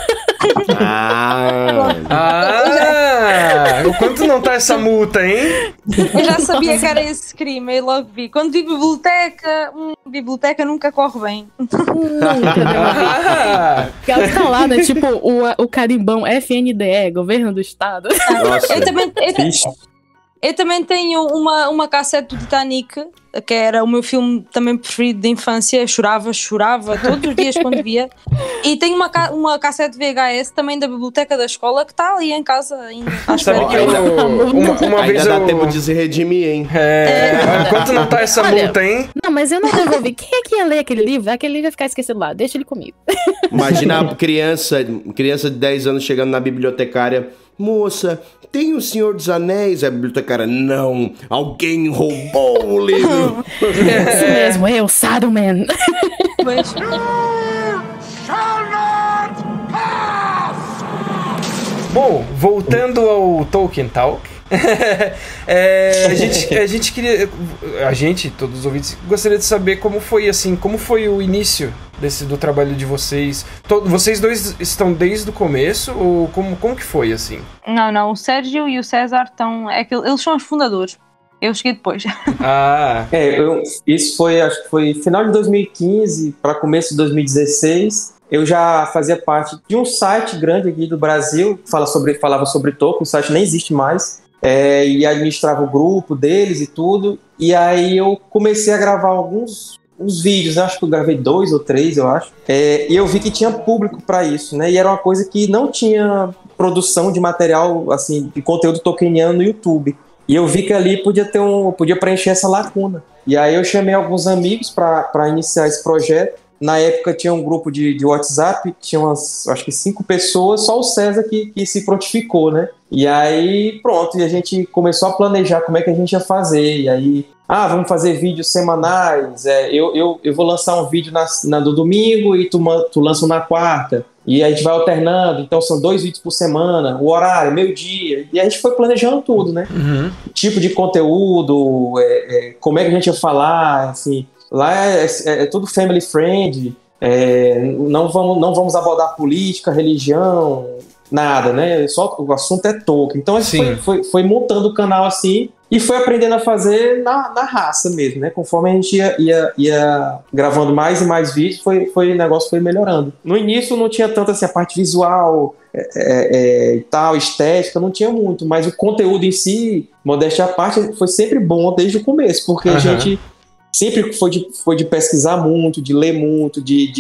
Ah, ah, o quanto não tá essa multa, hein? Eu já sabia que era esse crime, eu logo vi. Quando vi biblioteca, hum, biblioteca nunca corre bem. Nunca devolvi. Ah. Porque elas estão lá, né? Tipo o, o carimbão F N D E, Governo do Estado. Nossa. Eu também... Eu, Eu também tenho uma, uma cassete do Titanic, que era o meu filme também preferido de infância. Chorava, chorava todos os dias quando via. E tenho uma, uma cassete V H S também da biblioteca da escola que está ali em casa ainda. Sabe que eu, uma, uma ainda vez dá eu... tempo de se redimir, hein? É, é. Enquanto não tá essa Olha, multa, hein? Não, mas eu não devolvi. Quem é que ia ler aquele livro? Aquele livro vai ficar esquecido lá. Deixa ele comigo. Imagina a criança, criança de dez anos chegando na bibliotecária. Moça, tem o Senhor dos Anéis? A bibliotecária, não, alguém roubou o livro. É isso mesmo, eu, Saruman. Mas... Bom, voltando ao Tolkien Talk, é, a, gente, a gente queria, a gente, todos os ouvintes, gostaria de saber como foi assim, como foi o início desse, do trabalho de vocês. Todo, vocês dois estão desde o começo ou como, como que foi assim? Não, não, o Sérgio e o César estão, é que eles são os fundadores. Eu cheguei depois. Ah. É, eu, isso foi, acho que foi final de dois mil e quinze para começo de dois mil e dezesseis. Eu já fazia parte de um site grande aqui do Brasil, fala sobre, falava sobre Tolkien, o site nem existe mais, é, e administrava o grupo deles e tudo. E aí eu comecei a gravar alguns uns vídeos, né? Acho que eu gravei dois ou três, eu acho. É, e eu vi que tinha público para isso, né? E era uma coisa que não tinha produção de material, assim, de conteúdo tolkieniano no YouTube. E eu vi que ali podia ter um, podia preencher essa lacuna. E aí eu chamei alguns amigos para iniciar esse projeto. Na época tinha um grupo de, de WhatsApp, tinha umas, acho que cinco pessoas, só o César que, que se prontificou, né? E aí, pronto, e a gente começou a planejar como é que a gente ia fazer. E aí, ah, vamos fazer vídeos semanais, é, eu, eu, eu vou lançar um vídeo na, na, do domingo e tu, tu lança um na quarta. E a gente vai alternando, então são dois vídeos por semana, o horário, meio-dia. E a gente foi planejando tudo, né? Uhum. Tipo de conteúdo, é, é, como é que a gente ia falar, assim... Lá é, é, é tudo family friend, é, não, vamos, não vamos abordar política, religião, nada, né? Só, o assunto é Tolkien. Então a gente foi, foi, foi montando o canal assim e foi aprendendo a fazer na, na raça mesmo, né? Conforme a gente ia, ia, ia gravando mais e mais vídeos, foi, foi, o negócio foi melhorando. No início não tinha tanto assim, a parte visual é, é, e tal, estética, não tinha muito, mas o conteúdo em si, modéstia à parte, foi sempre bom desde o começo, porque uhum. a gente... sempre foi de, foi de pesquisar muito, de ler muito, de, de,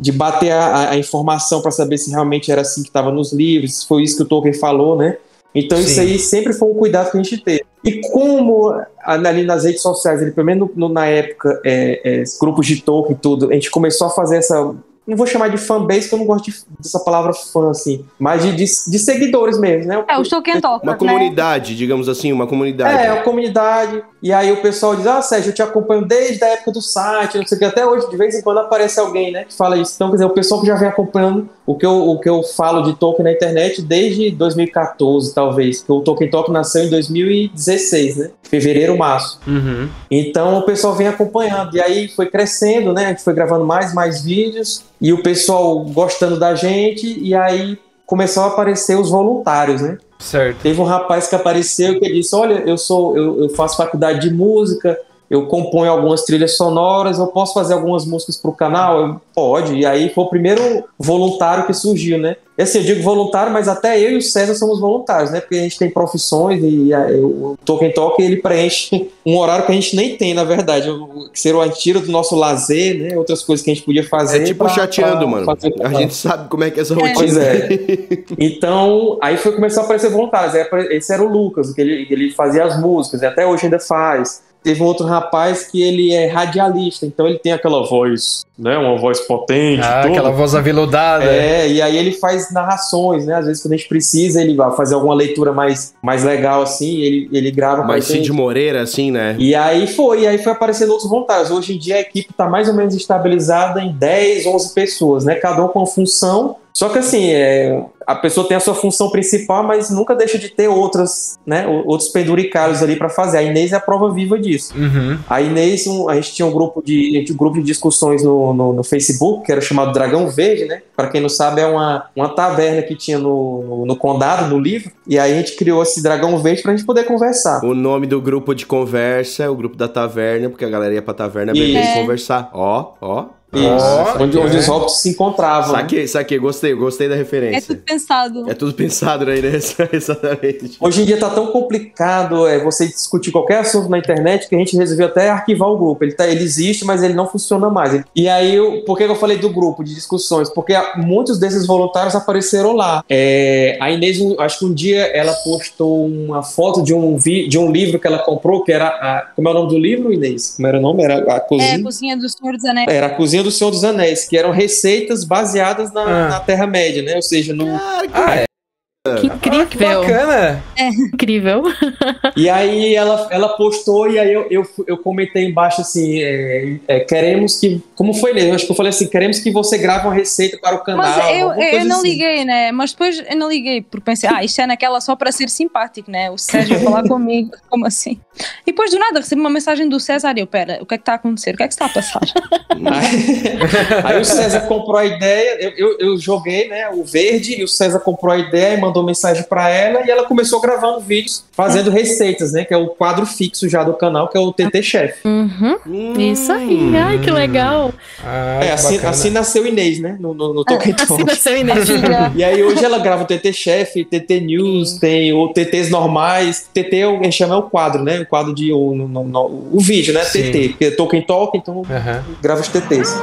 de bater a, a informação para saber se realmente era assim que estava nos livros, se foi isso que o Tolkien falou, né? Então Sim. isso aí sempre foi um cuidado que a gente teve. E como ali nas redes sociais, ele, pelo menos no, na época, é, é, grupos de Tolkien e tudo, a gente começou a fazer essa... Não vou chamar de fanbase, porque eu não gosto de, dessa palavra fã, assim. Mas de, de, de seguidores mesmo, né? É, os Tolkien Talkers, Uma comunidade, né? Digamos assim, uma comunidade. É, uma comunidade. E aí o pessoal diz, ah, Sérgio, eu te acompanho desde a época do site, não sei o que. Até hoje, de vez em quando, aparece alguém, né, que fala isso. Então, quer dizer, o pessoal que já vem acompanhando o que eu, o que eu falo de Tolkien na internet desde dois mil e quatorze, talvez. Porque o Tolkien Talk nasceu em dois mil e dezesseis, né? Fevereiro, março. Uhum. Então, o pessoal vem acompanhando. E aí foi crescendo, né? A gente foi gravando mais, mais vídeos. E o pessoal gostando da gente, e aí começou a aparecer os voluntários, né? Certo. Teve um rapaz que apareceu que disse, olha, eu sou, eu, eu faço faculdade de música, eu componho algumas trilhas sonoras, eu posso fazer algumas músicas pro canal? Eu, pode. E aí foi o primeiro voluntário que surgiu, né? Assim, eu digo voluntário, mas até eu e o César somos voluntários, né? Porque a gente tem profissões e a, o Tolkien Talk, ele preenche um horário que a gente nem tem, na verdade. Que seria o tira do nosso lazer, né? Outras coisas que a gente podia fazer. É tipo pra, chateando, pra mano. fazer... A gente sabe como é que é essa rotina. Pois é. Então, aí foi começar a aparecer voluntários. Esse era o Lucas, que ele, ele fazia as músicas, e até hoje ainda faz. Teve um outro rapaz que ele é radialista, então ele tem aquela voz, né, uma voz potente. Ah, aquela voz aveludada. É, e aí ele faz narrações, né, às vezes quando a gente precisa, ele vai fazer alguma leitura mais, mais legal, assim, ele, ele grava mais Cid Moreira, assim, né? E aí foi, e aí foi aparecendo outros voluntários. Hoje em dia a equipe está mais ou menos estabilizada em dez, onze pessoas, né, cada um com função. Só que assim, é, a pessoa tem a sua função principal, mas nunca deixa de ter outras, né, outros penduricários ali para fazer. A Inês é a prova viva disso. Uhum. A Inês, um, a gente tinha um grupo de, um grupo de discussões no, no, no Facebook, que era chamado Dragão Verde, né? Para quem não sabe, é uma, uma taverna que tinha no, no, no condado, no livro. E aí a gente criou esse Dragão Verde pra gente poder conversar. O nome do grupo de conversa é o grupo da taverna, porque a galera ia pra taverna beber e conversar. Ó, ó. Isso, oh, onde, onde é. os hobbits se encontravam. Saquei, saquei, gostei, gostei da referência. É tudo pensado. É tudo pensado, né, Inês? Exatamente. Hoje em dia tá tão complicado é, você discutir qualquer assunto na internet que a gente resolveu até arquivar o grupo. Ele, tá, ele existe, mas ele não funciona mais. E aí, eu, por que eu falei do grupo de discussões? Porque muitos desses voluntários apareceram lá. É, a Inês, acho que um dia ela postou uma foto de um, vi, de um livro que ela comprou, que era a, como é o nome do livro, Inês? Como era o nome? Era a cozinha? É, a Cozinha do Senhor dos Anéis. Era a Cozinha do Senhor dos Anéis, que eram receitas baseadas na, ah. na Terra-média, né? Ou seja, no... Ah, é. Que incrível. Ah, que bacana. É. Incrível. E aí ela, ela postou e aí eu, eu, eu comentei embaixo assim, é, é, queremos que... Como foi, né? Eu acho que eu falei assim, queremos que você grave uma receita para o canal. Mas eu, eu não assim. liguei, né? Mas depois eu não liguei, porque pensei, ah, isto é naquela só para ser simpático, né? O Sérgio vai falar comigo, como assim? E depois do nada recebi uma mensagem do César e eu, pera, o que é que está a acontecer? O que é que está a passar? Aí, aí o César comprou a ideia, eu, eu, eu joguei, né, o verde, e o César comprou a ideia e mandou mensagem para ela, e ela começou gravando vídeos, fazendo receitas, né, que é o quadro fixo já do canal, que é o T T Chef. Uhum. Hum. Isso aí, ai, que legal. Ah, é, assim, assim nasceu Inês, né, no, no, no Tolkien Talk. Assim nasceu Inês. E aí hoje ela grava o T T Chef, T T News, Sim. tem o T Ts normais, T T a gente chama o quadro, né, o quadro de, o, no, no, no, o vídeo, né, Sim. T T, porque é Tolkien Talk, então uhum. grava os T Ts.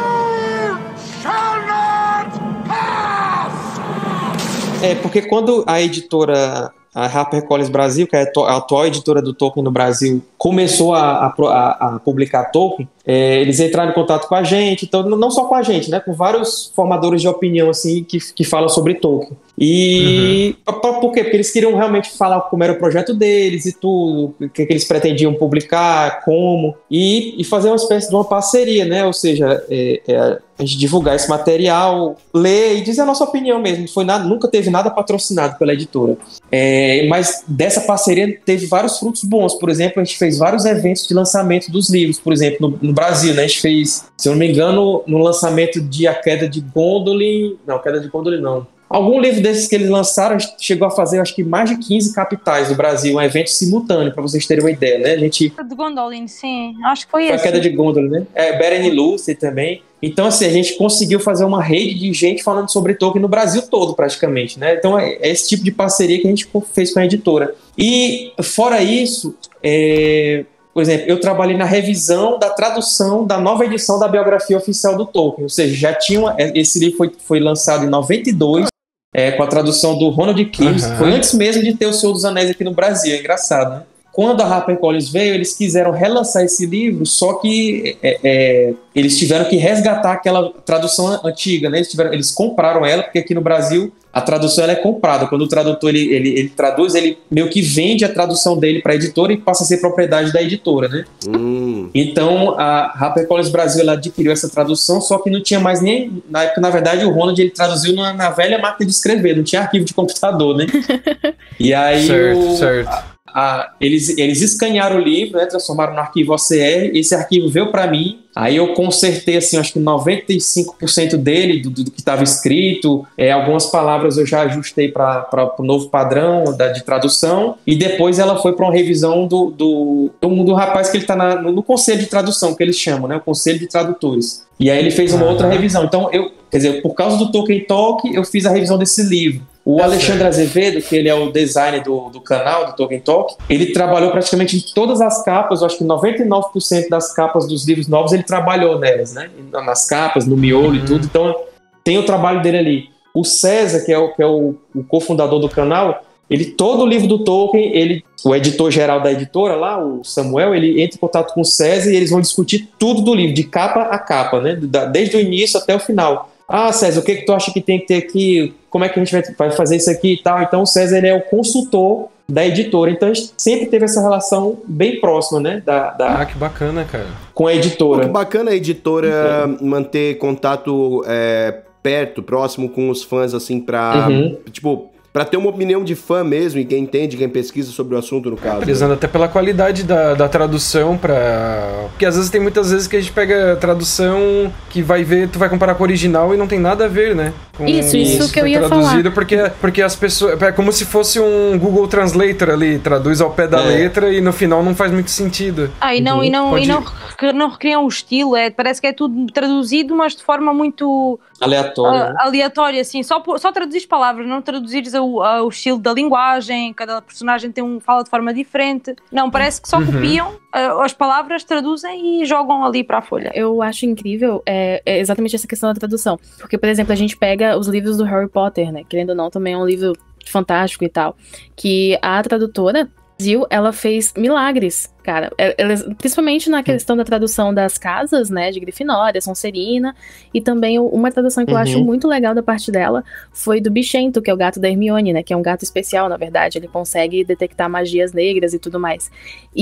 É, porque quando a editora, a HarperCollins Brasil, que é a atual editora do Tolkien no Brasil, começou a, a, a publicar Tolkien, é, eles entraram em contato com a gente, então não só com a gente, né, com vários formadores de opinião assim, que, que falam sobre Tolkien. E uhum. por, por quê? Porque eles queriam realmente falar como era o projeto deles e tudo, o que, que eles pretendiam publicar, como, e, e fazer uma espécie de uma parceria, né? Ou seja, é, é, a gente divulgar esse material, ler e dizer a nossa opinião mesmo. Foi nada, nunca teve nada patrocinado pela editora. É, mas dessa parceria teve vários frutos bons. Por exemplo, a gente fez vários eventos de lançamento dos livros, por exemplo, no, no Brasil, né? A gente fez, se eu não me engano, no lançamento de A Queda de Gondolin, não, A Queda de Gondolin não. Algum livro desses que eles lançaram chegou a fazer, acho que mais de quinze capitais do Brasil, um evento simultâneo, para vocês terem uma ideia, né? A gente... De Gondolin, sim. Acho que foi, foi esse. A Queda de Gondolin, né? É, Beren e Lucy também. Então, assim, a gente conseguiu fazer uma rede de gente falando sobre Tolkien no Brasil todo, praticamente, né? Então, é esse tipo de parceria que a gente fez com a editora. E, fora isso, é... por exemplo, eu trabalhei na revisão da tradução da nova edição da biografia oficial do Tolkien, ou seja, já tinha uma, esse livro foi, foi lançado em noventa e dois, é, com a tradução do Ronald Keys, uhum. Foi antes mesmo de ter o Senhor dos Anéis aqui no Brasil, é engraçado, né? Quando a HarperCollins veio, eles quiseram relançar esse livro, só que é, é, eles tiveram que resgatar aquela tradução antiga, né? Eles, tiveram, eles compraram ela, porque aqui no Brasil a tradução ela é comprada. Quando o tradutor ele, ele, ele traduz, ele meio que vende a tradução dele para a editora e passa a ser propriedade da editora, né? Hum. Então a HarperCollins Brasil ela adquiriu essa tradução, só que não tinha mais nem... Na época, na verdade, o Ronald ele traduziu na, na velha máquina de escrever, não tinha arquivo de computador, né? E aí certo, o... certo. Ah, eles, eles escanearam o livro, né, transformaram no arquivo O C R, esse arquivo veio para mim, aí eu consertei assim, acho que noventa e cinco por cento dele, do, do que estava escrito, é, algumas palavras eu já ajustei para o novo padrão da, de tradução, e depois ela foi para uma revisão do, do, do, do rapaz que ele está no, no conselho de tradução, que eles chamam, né, o conselho de tradutores, e aí ele fez uma outra revisão. Então, eu, quer dizer, por causa do Tolkien Talk, eu fiz a revisão desse livro. O Alexandre Azevedo, que ele é o designer do, do canal, do Tolkien Talk, ele trabalhou praticamente em todas as capas, eu acho que noventa e nove por cento das capas dos livros novos ele trabalhou nelas, né? Nas capas, no miolo uhum. e tudo, então tem o trabalho dele ali. O César, que é o, que é o, o cofundador do canal, ele, todo o livro do Tolkien, ele, o editor-geral da editora lá, o Samuel, ele entra em contato com o César e eles vão discutir tudo do livro, de capa a capa, né? Desde o início até o final. Ah, César, o que, que tu acha que tem que ter aqui? Como é que a gente vai, vai fazer isso aqui e tal? Então o César ele é o consultor da editora. Então a gente sempre teve essa relação bem próxima, né? Da, da... Ah, que bacana, cara. Com a editora. Pô, que bacana a editora uhum. manter contato é, perto, próximo com os fãs, assim, pra... Uhum. Tipo... Pra ter uma opinião de fã mesmo, e quem entende, quem pesquisa sobre o assunto, no caso. Prezando né? até pela qualidade da, da tradução, pra... Porque às vezes tem muitas vezes que a gente pega a tradução que vai ver, tu vai comparar com o original e não tem nada a ver, né? Com isso, isso, isso que eu ia traduzido falar. Porque, porque as pessoas... É como se fosse um Google Translator ali, traduz ao pé da é. letra e no final não faz muito sentido. Ah, e não, uhum. e não, e não, não recriam o estilo, é, parece que é tudo traduzido, mas de forma muito... Aleatória. Uh, aleatória, assim, só, só traduzires palavras, não traduzires o, o estilo da linguagem, cada personagem tem um, fala de forma diferente. Não, parece que só uhum. copiam uh, as palavras, traduzem e jogam ali para a folha. Eu acho incrível é, é exatamente essa questão da tradução. Porque, por exemplo, a gente pega os livros do Harry Potter, né? Querendo ou não, também é um livro fantástico e tal. Que a tradutora, ela fez milagres, cara, ela, principalmente na questão da tradução das casas, né, de Grifinória, Sonserina, e também uma tradução que uhum. eu acho muito legal da parte dela foi do Bichento, que é o gato da Hermione, né, que é um gato especial, na verdade, ele consegue detectar magias negras e tudo mais.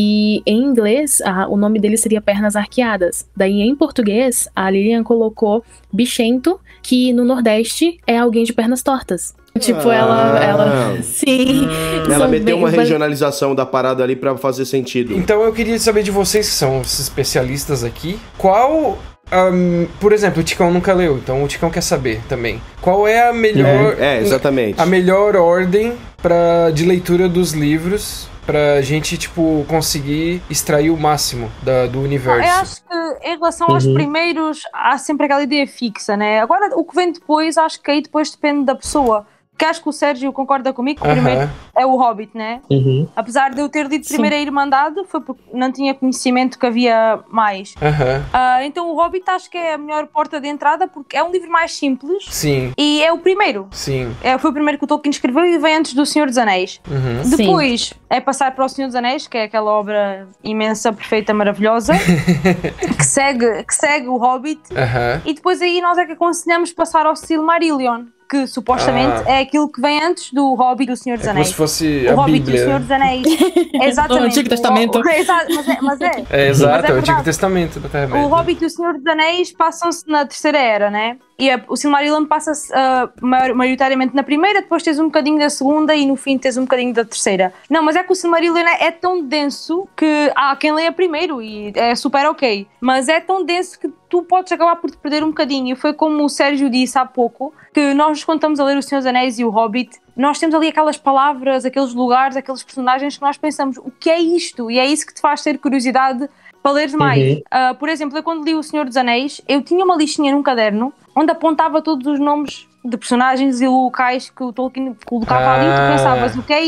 E em inglês, a, o nome dele seria Pernas Arqueadas. Daí, em português, a Lilian colocou Bichento, que no Nordeste é alguém de pernas tortas. Tipo, ah, ela, ela... Sim. Hum, ela meteu bem, uma regionalização da parada ali pra fazer sentido. Então eu queria saber de vocês, que são os especialistas aqui, qual... Um, por exemplo, o Ticão nunca leu, então o Ticão quer saber também. Qual é a melhor... Uhum. É, exatamente. A melhor ordem pra, de leitura dos livros... pra gente, tipo, conseguir extrair o máximo da, do universo. Eu acho que, em relação uhum. aos primeiros, há sempre aquela ideia fixa, né? Agora, o que vem depois, acho que aí depois depende da pessoa. Porque acho que o Sérgio concorda comigo que o uh-huh. primeiro é o Hobbit, né? Uhum. Apesar de eu ter lido primeiro a Irmandade, foi porque não tinha conhecimento que havia mais. Uh-huh. Uh, então o Hobbit acho que é a melhor porta de entrada, porque é um livro mais simples. Sim. E é o primeiro. Sim. É, foi o primeiro que o Tolkien escreveu e vem antes do Senhor dos Anéis. Uhum. Depois Sim. é passar para o Senhor dos Anéis, que é aquela obra imensa, perfeita, maravilhosa, que, segue, que segue o Hobbit. Uh-huh. E depois aí nós é que aconselhamos passar ao Silmarillion, que supostamente ah. é aquilo que vem antes do Hobbit e do Senhor dos é Anéis. Como se fosse o a Hobbit Bíblia. e o Senhor dos Anéis. Exatamente. O Antigo Testamento. O, o, exato, mas é. Mas é, é exato, mas é é o Antigo Testamento da Terra-média. O Hobbit e o Senhor dos Anéis passam-se na Terceira Era, né? E a, o Silmarillion passa-se uh, maioritariamente na primeira, depois tens um bocadinho da segunda e no fim tens um bocadinho da terceira. Não, mas é que o Silmarillion é, é tão denso que há quem leia primeiro e é super ok. Mas é tão denso que tu podes acabar por te perder um bocadinho. Foi como o Sérgio disse há pouco, que nós quando estamos a ler o Senhor dos Anéis e o Hobbit, nós temos ali aquelas palavras, aqueles lugares, aqueles personagens que nós pensamos, o que é isto? E é isso que te faz ter curiosidade para ler mais. Uhum. Uh, por exemplo, eu quando li o Senhor dos Anéis, eu tinha uma listinha num caderno onde apontava todos os nomes de personagens e locais que o Tolkien colocava ah. ali e tu pensavas, o que é isto?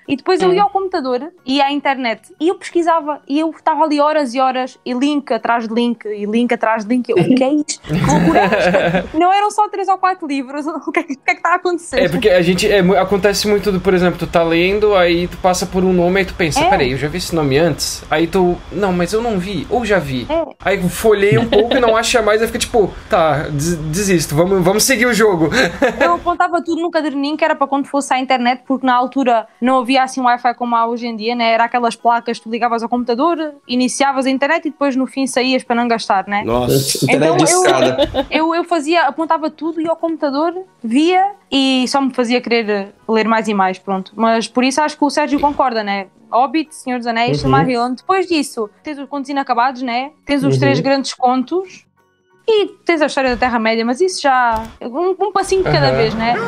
E depois eu ia ao computador, ia à internet, e eu pesquisava, e eu estava ali horas e horas, e link atrás de link, e link atrás de link. Eu, o que é isto? Que loucura é esta? Não eram só três ou quatro livros, o que é que, que, é que está a acontecer? É, porque a gente, é, acontece muito, do, por exemplo, tu tá lendo, aí tu passa por um nome, aí tu pensa, é. peraí, eu já vi esse nome antes? Aí tu, não, mas eu não vi, ou já vi. É. Aí folhei um pouco e não acha mais, aí fica tipo, tá, des desisto, vamos, vamos seguir o jogo. Eu apontava tudo no caderninho, que era para quando fosse à internet, porque na altura não havia assim um Wi-Fi como há hoje em dia, né? Era aquelas placas que tu ligavas ao computador, iniciavas a internet e depois no fim saías para não gastar, né? Nossa, então eu, eu, eu fazia, apontava tudo e ao computador via e só me fazia querer ler mais e mais, pronto. Mas por isso acho que o Sérgio concorda, né? Hobbit, Senhor dos Anéis, uhum. Silmarillion. Depois disso, tens os contos inacabados, né? Tens os uhum. três grandes contos e tens a história da Terra-média, mas isso já... Um, um passinho de cada uhum. vez, né?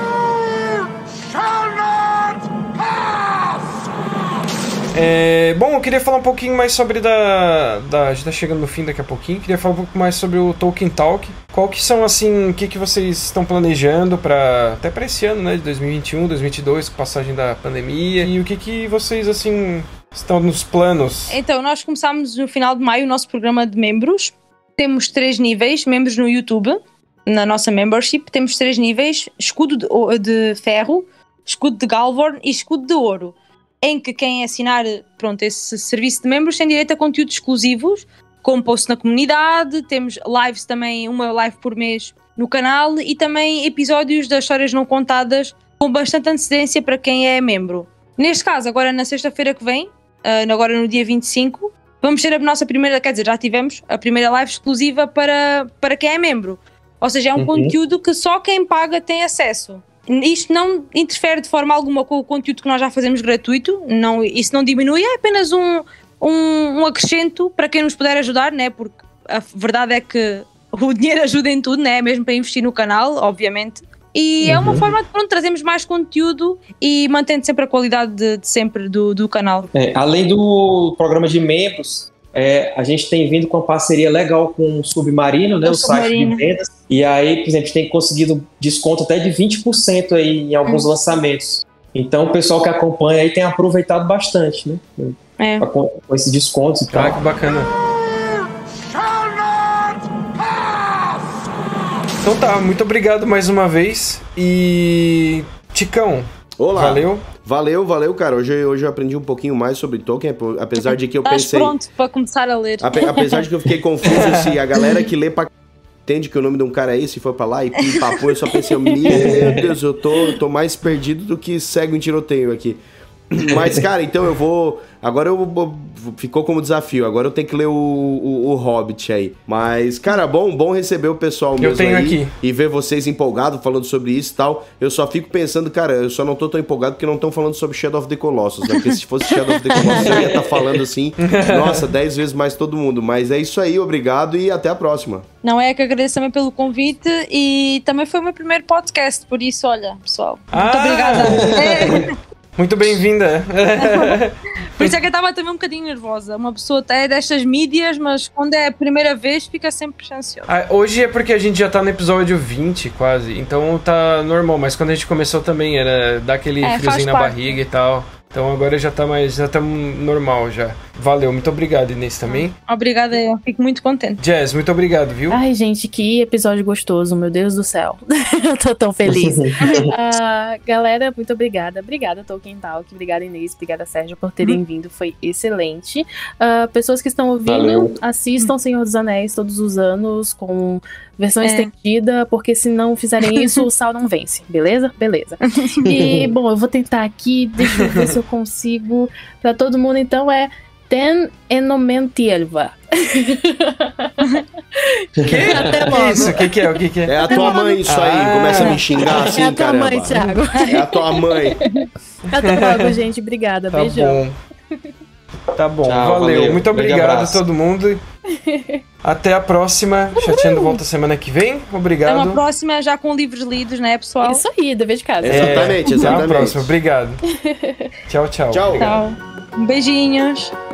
É, bom, eu queria falar um pouquinho mais sobre da, da... A gente tá chegando no fim daqui a pouquinho. Queria falar um pouco mais sobre o Tolkien Talk. Qual que são, assim, o que, que vocês estão planejando para até para esse ano, né? De dois mil e vinte e um, dois mil e vinte e dois, com passagem da pandemia. E o que, que vocês, assim, estão nos planos? Então, nós começámos no final de maio o nosso programa de membros. Temos três níveis, membros no YouTube, na nossa membership. Temos três níveis, escudo de, de ferro, escudo de Galvorn e escudo de ouro. Em que quem assinar, pronto, esse serviço de membros tem direito a conteúdos exclusivos, como post na comunidade, temos lives também, uma live por mês no canal e também episódios das histórias não contadas com bastante antecedência para quem é membro. Neste caso, agora na sexta-feira que vem, agora no dia vinte e cinco, vamos ter a nossa primeira, quer dizer, já tivemos a primeira live exclusiva para, para quem é membro. Ou seja, é um uhum. conteúdo que só quem paga tem acesso. Isto não interfere de forma alguma com o conteúdo que nós já fazemos gratuito, não, isso não diminui, é apenas um, um, um acrescento para quem nos puder ajudar, né? Porque a verdade é que o dinheiro ajuda em tudo, né? Mesmo para investir no canal, obviamente. E uhum. é uma forma de pronto, trazermos mais conteúdo e mantendo sempre a qualidade de, de sempre do, do canal. É, além do programa de membros, É, a gente tem vindo com uma parceria legal com o Submarino, né, o, o site de vendas, e aí, por exemplo, a gente tem conseguido desconto até de vinte por cento aí em alguns hum. lançamentos. Então, o pessoal que acompanha aí tem aproveitado bastante, né, é. com, com esses descontos e tal. Ah, que bacana. Então tá, muito obrigado mais uma vez, e Ticão, olá. Valeu. Valeu, valeu, cara. Hoje, hoje eu aprendi um pouquinho mais sobre Tolkien, apesar de que eu Estás pensei... pronto para começar a ler. Ape, apesar de que eu fiquei confuso se a galera que lê pra... entende que o nome de um cara é esse, foi pra lá e papou, eu só pensei, meu Deus, eu tô, eu tô mais perdido do que cego em tiroteio aqui. Mas, cara, então eu vou... Agora eu, eu ficou como desafio. Agora eu tenho que ler o, o, o Hobbit aí. Mas, cara, bom, bom receber o pessoal mesmo eu tenho aí aqui. E ver vocês empolgados falando sobre isso e tal. Eu só fico pensando, cara, eu só não tô tão empolgado porque não estão falando sobre Shadow of the Colossus, né? Porque se fosse Shadow of the Colossus eu ia estar tá falando assim, nossa, dez vezes mais todo mundo. Mas é isso aí, obrigado e até a próxima. Não é que agradeço também pelo convite e também foi o meu primeiro podcast, por isso, olha, pessoal, muito ah! obrigada. É. Muito bem-vinda. Por isso é que eu estava também um bocadinho nervosa. Uma pessoa até é destas mídias, mas quando é a primeira vez fica sempre ansiosa. Ah, hoje é porque a gente já tá no episódio vinte quase, então tá normal. Mas quando a gente começou também era dar aquele é, friozinho na parte. barriga e tal. Então agora já tá mais, já tá normal já. Valeu, muito obrigado, Inês, também. Obrigada, eu fico muito contente. Jazz, muito obrigado, viu? Ai, gente, que episódio gostoso, meu Deus do céu. Eu tô tão feliz. uh, galera, muito obrigada. Obrigada, Tolkien Talk. Obrigada, Inês. Obrigada, Sérgio, por terem vindo. Foi excelente. Uh, pessoas que estão ouvindo, Valeu. assistam Senhor dos Anéis todos os anos com versão é. estendida, porque se não fizerem isso, o Sal não vence. Beleza? Beleza. E, bom, eu vou tentar aqui, deixa eu ver se eu consigo. Pra todo mundo, então, é Ten Enomentilva. Que? Até logo. Isso, o que, que é? O que, que é? É a tua mãe isso aí, ah. começa a me xingar assim, é a tua caramba. mãe, Thiago. É a tua mãe. Até logo, gente. Obrigada. Tá Beijão. Bom. Tá bom, Tchau, valeu. valeu. Muito obrigado a todo mundo. Até a próxima. Chateando volta semana que vem. Obrigado. Até uma próxima já com livros lidos, né, pessoal? Isso aí, dever de casa. É, exatamente, exatamente. Até a próxima. Obrigado. Tchau, tchau. Tchau. Tchau. Beijinhos.